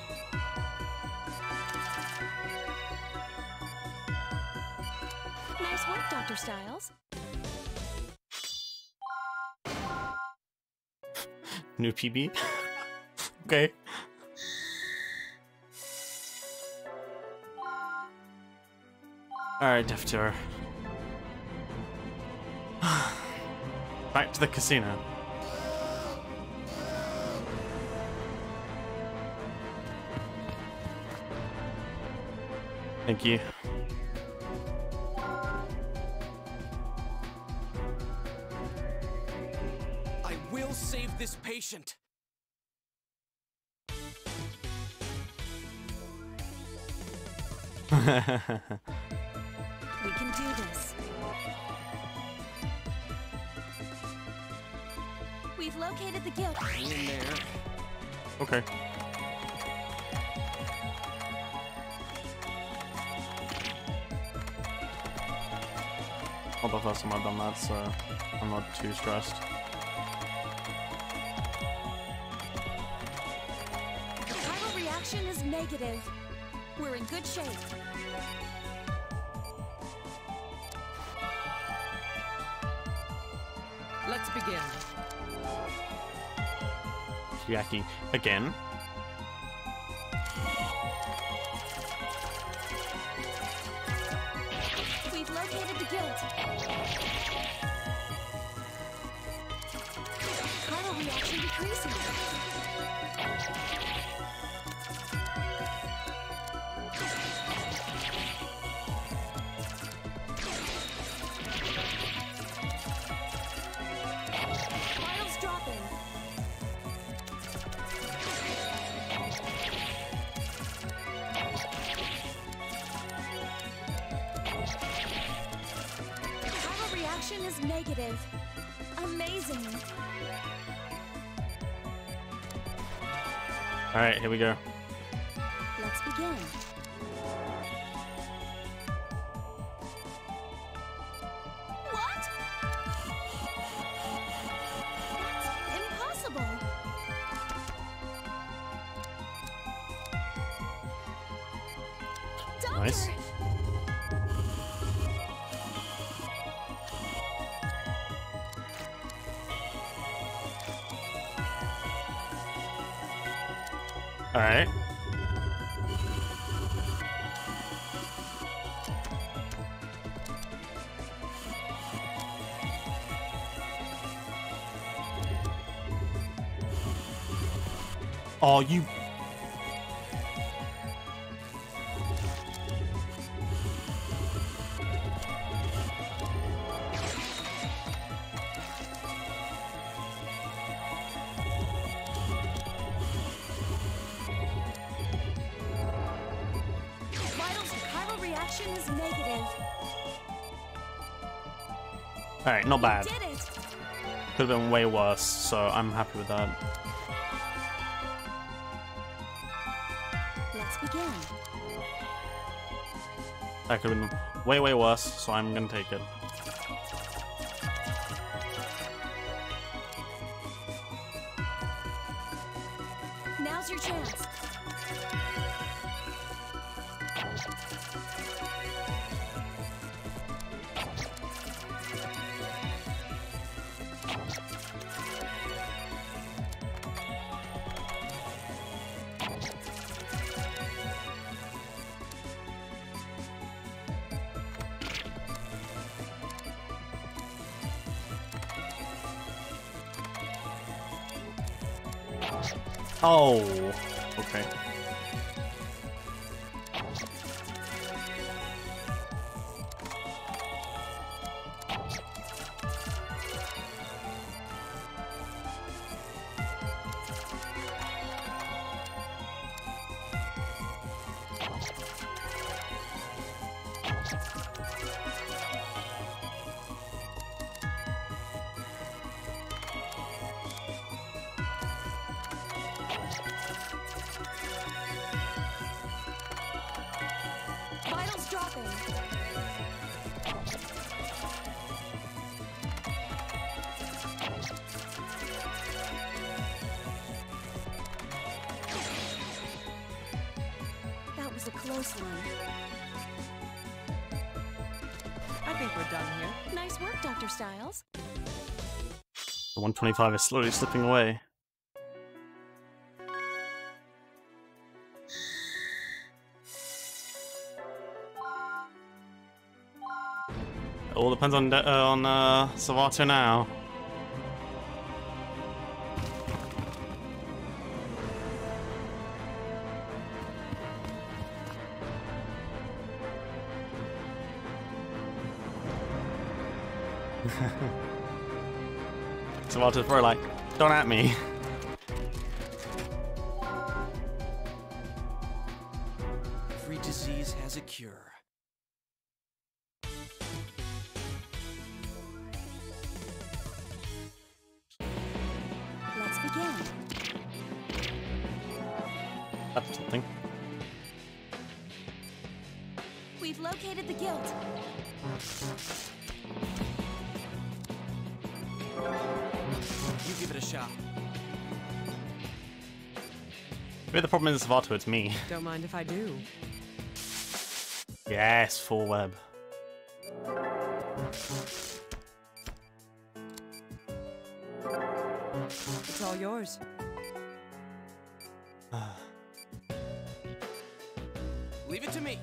S4: Nice work, Dr. Styles.
S1: New PB? Okay. Alright, Defter. Back to the casino. Thank you.
S2: I will save this patient.
S4: We can do this. We've located the guild.
S2: Hang in there.
S1: Okay. Not the first time I've done that, so I'm not too stressed.
S4: The chiral reaction is negative. We're in good shape.
S3: Let's begin.
S1: Yaki again.
S4: We've located the guild. Chiral reaction decreasing. Vitals dropping. Chiral reaction is negative. Amazing.
S1: Alright, here we go.
S4: Let's begin. What? That's impossible. Doctor!
S1: Nice. Alright. Oh, you...
S4: Vitals chiral reaction is negative.
S1: Alright, not bad.
S4: Did it.
S1: Could have been way worse, so I'm happy with that.
S4: Let's begin.
S1: That could have been way, way worse, so I'm gonna take it.
S4: Now's your chance.
S1: Oh, okay.
S4: Vitals dropping. That was a close one.
S3: I think we're done here.
S4: Nice work, Dr. Styles.
S1: The 125 is slowly slipping away. It all depends on Savato now. Savato's probably like, don't at me.
S2: Every disease has a cure.
S4: Let's begin.
S1: That's something.
S4: We've located the guild.
S2: You give it a shot.
S1: Maybe the problem isn't Savato, it's me.
S3: Don't mind if I do.
S1: Yes, full web.
S3: It's all yours.
S2: Leave it to me.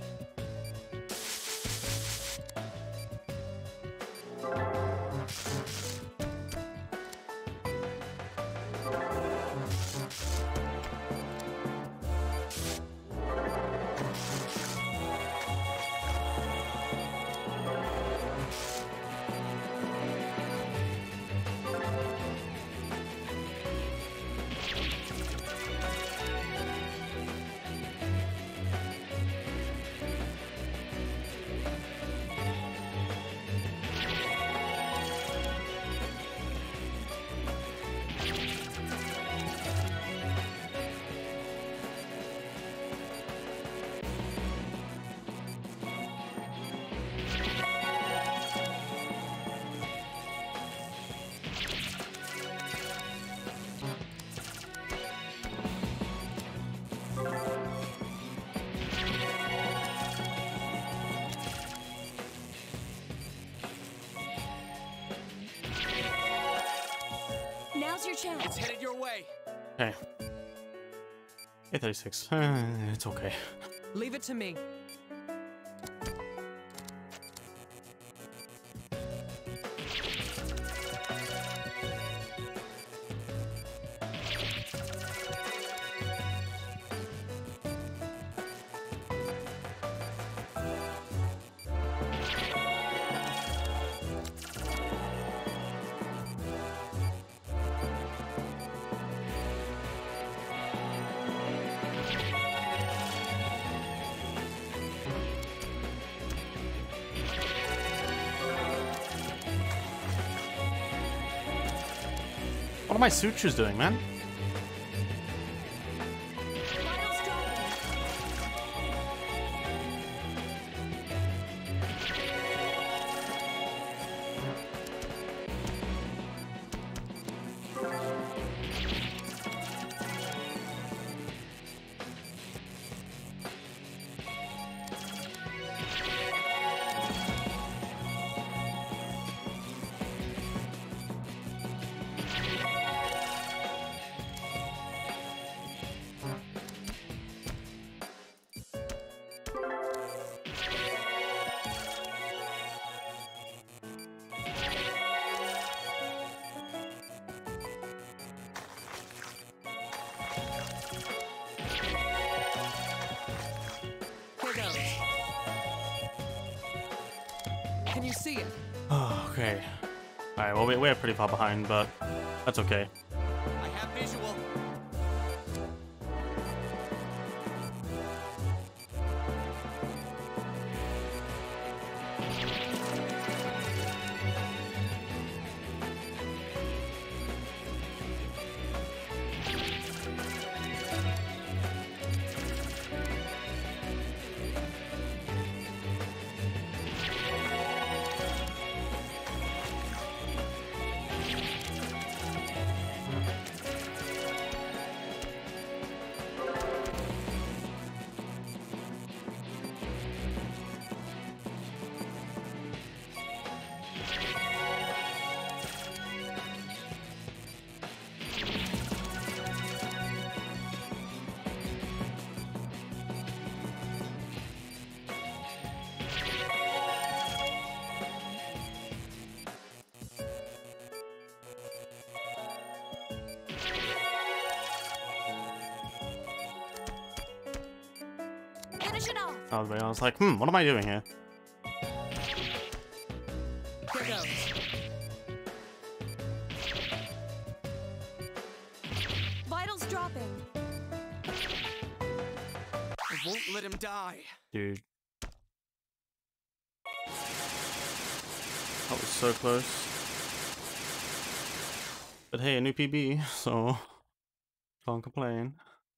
S4: Now's your chance.
S2: It's headed your way.
S1: Okay. 836. It's okay.
S3: Leave it to me.
S1: What are my sutures doing, man?
S4: Vitals dropping.
S3: Here goes. Can you see it?
S1: Oh, okay. Alright, well, we're pretty far behind, but that's okay.
S2: I have visual.
S4: Finish it off.
S1: I was like, what am I doing here?
S3: Here goes.
S4: Vitals dropping.
S2: I won't let him die.
S1: Dude. That was so close. But hey, a new PB, so can't complain.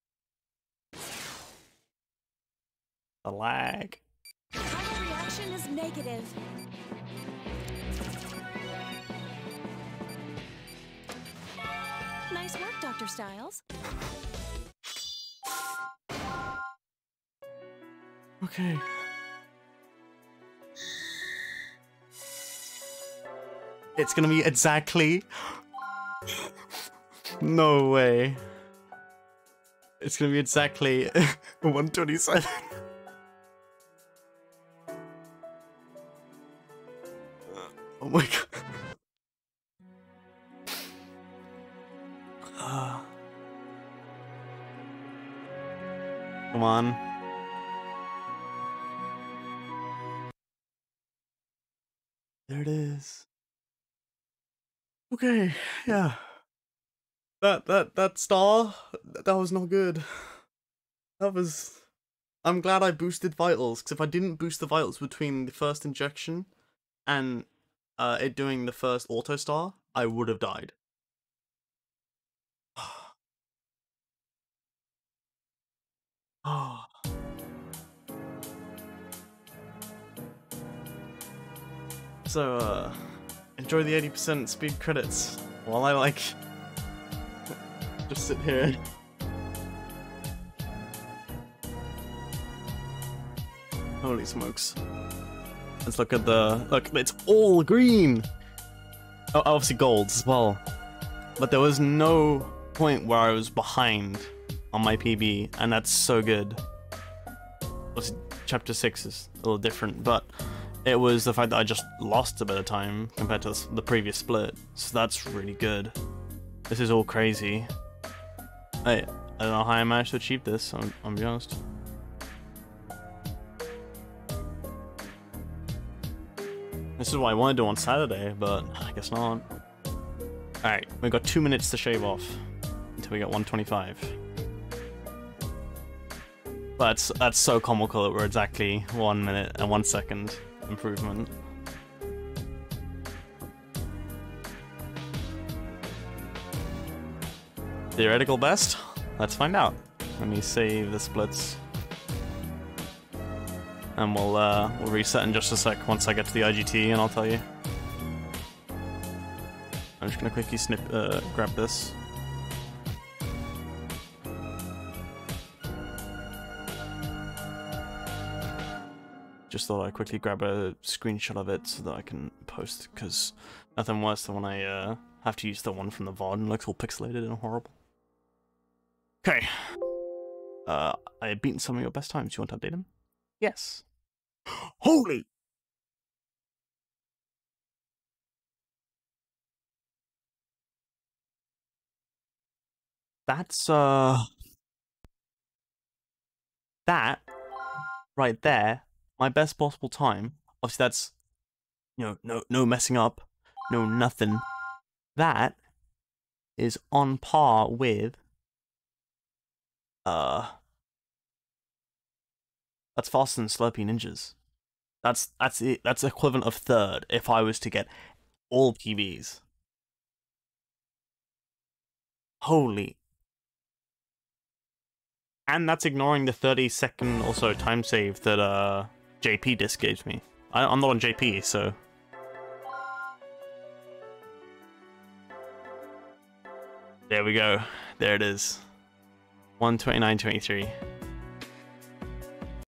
S1: The lag.
S4: Final reaction is negative. Nice work, Dr. Styles.
S1: Okay. It's gonna be exactly No way. It's gonna be exactly 127. Oh my god. Come on. There it is. Okay, yeah. That star, that was not good. That was... I'm glad I boosted vitals, because if I didn't boost the vitals between the first injection and it doing the first auto star, I would have died. Oh. So, enjoy the 80% speed credits while I, like, just sit here. Holy smokes. Let's look at the... Look, it's all green! Oh, obviously golds as well. But there was no point where I was behind on my PB, and that's so good. Obviously, Chapter 6 is a little different, but it was the fact that I just lost a bit of time compared to the previous split, so that's really good. This is all crazy. I don't know how I managed to achieve this, I'm be honest. This is what I wanted to do on Saturday, but I guess not. Alright, we've got 2 minutes to shave off until we get 125. But that's so comical that we're exactly 1 minute and 1 second improvement. Theoretical best? Let's find out. Let me save the splits. And we'll reset in just a sec once I get to the IGT, and I'll tell you. I'm just gonna quickly grab this. Just thought I'd quickly grab a screenshot of it so that I can post, because nothing worse than when I have to use the one from the VOD and it looks all pixelated and horrible. Okay. I have beaten some of your best times. You want to update them? Yes. Holy! That's, that, right there, my best possible time. Obviously that's, you know, no messing up, no nothing. That is on par with, that's faster than Slurpee Ninjas. That's it. That's equivalent of third if I was to get all PBs. Holy. And that's ignoring the 30-second or so time save that JP disc gave me. I'm not on JP, so... There we go. There it is. 129.23.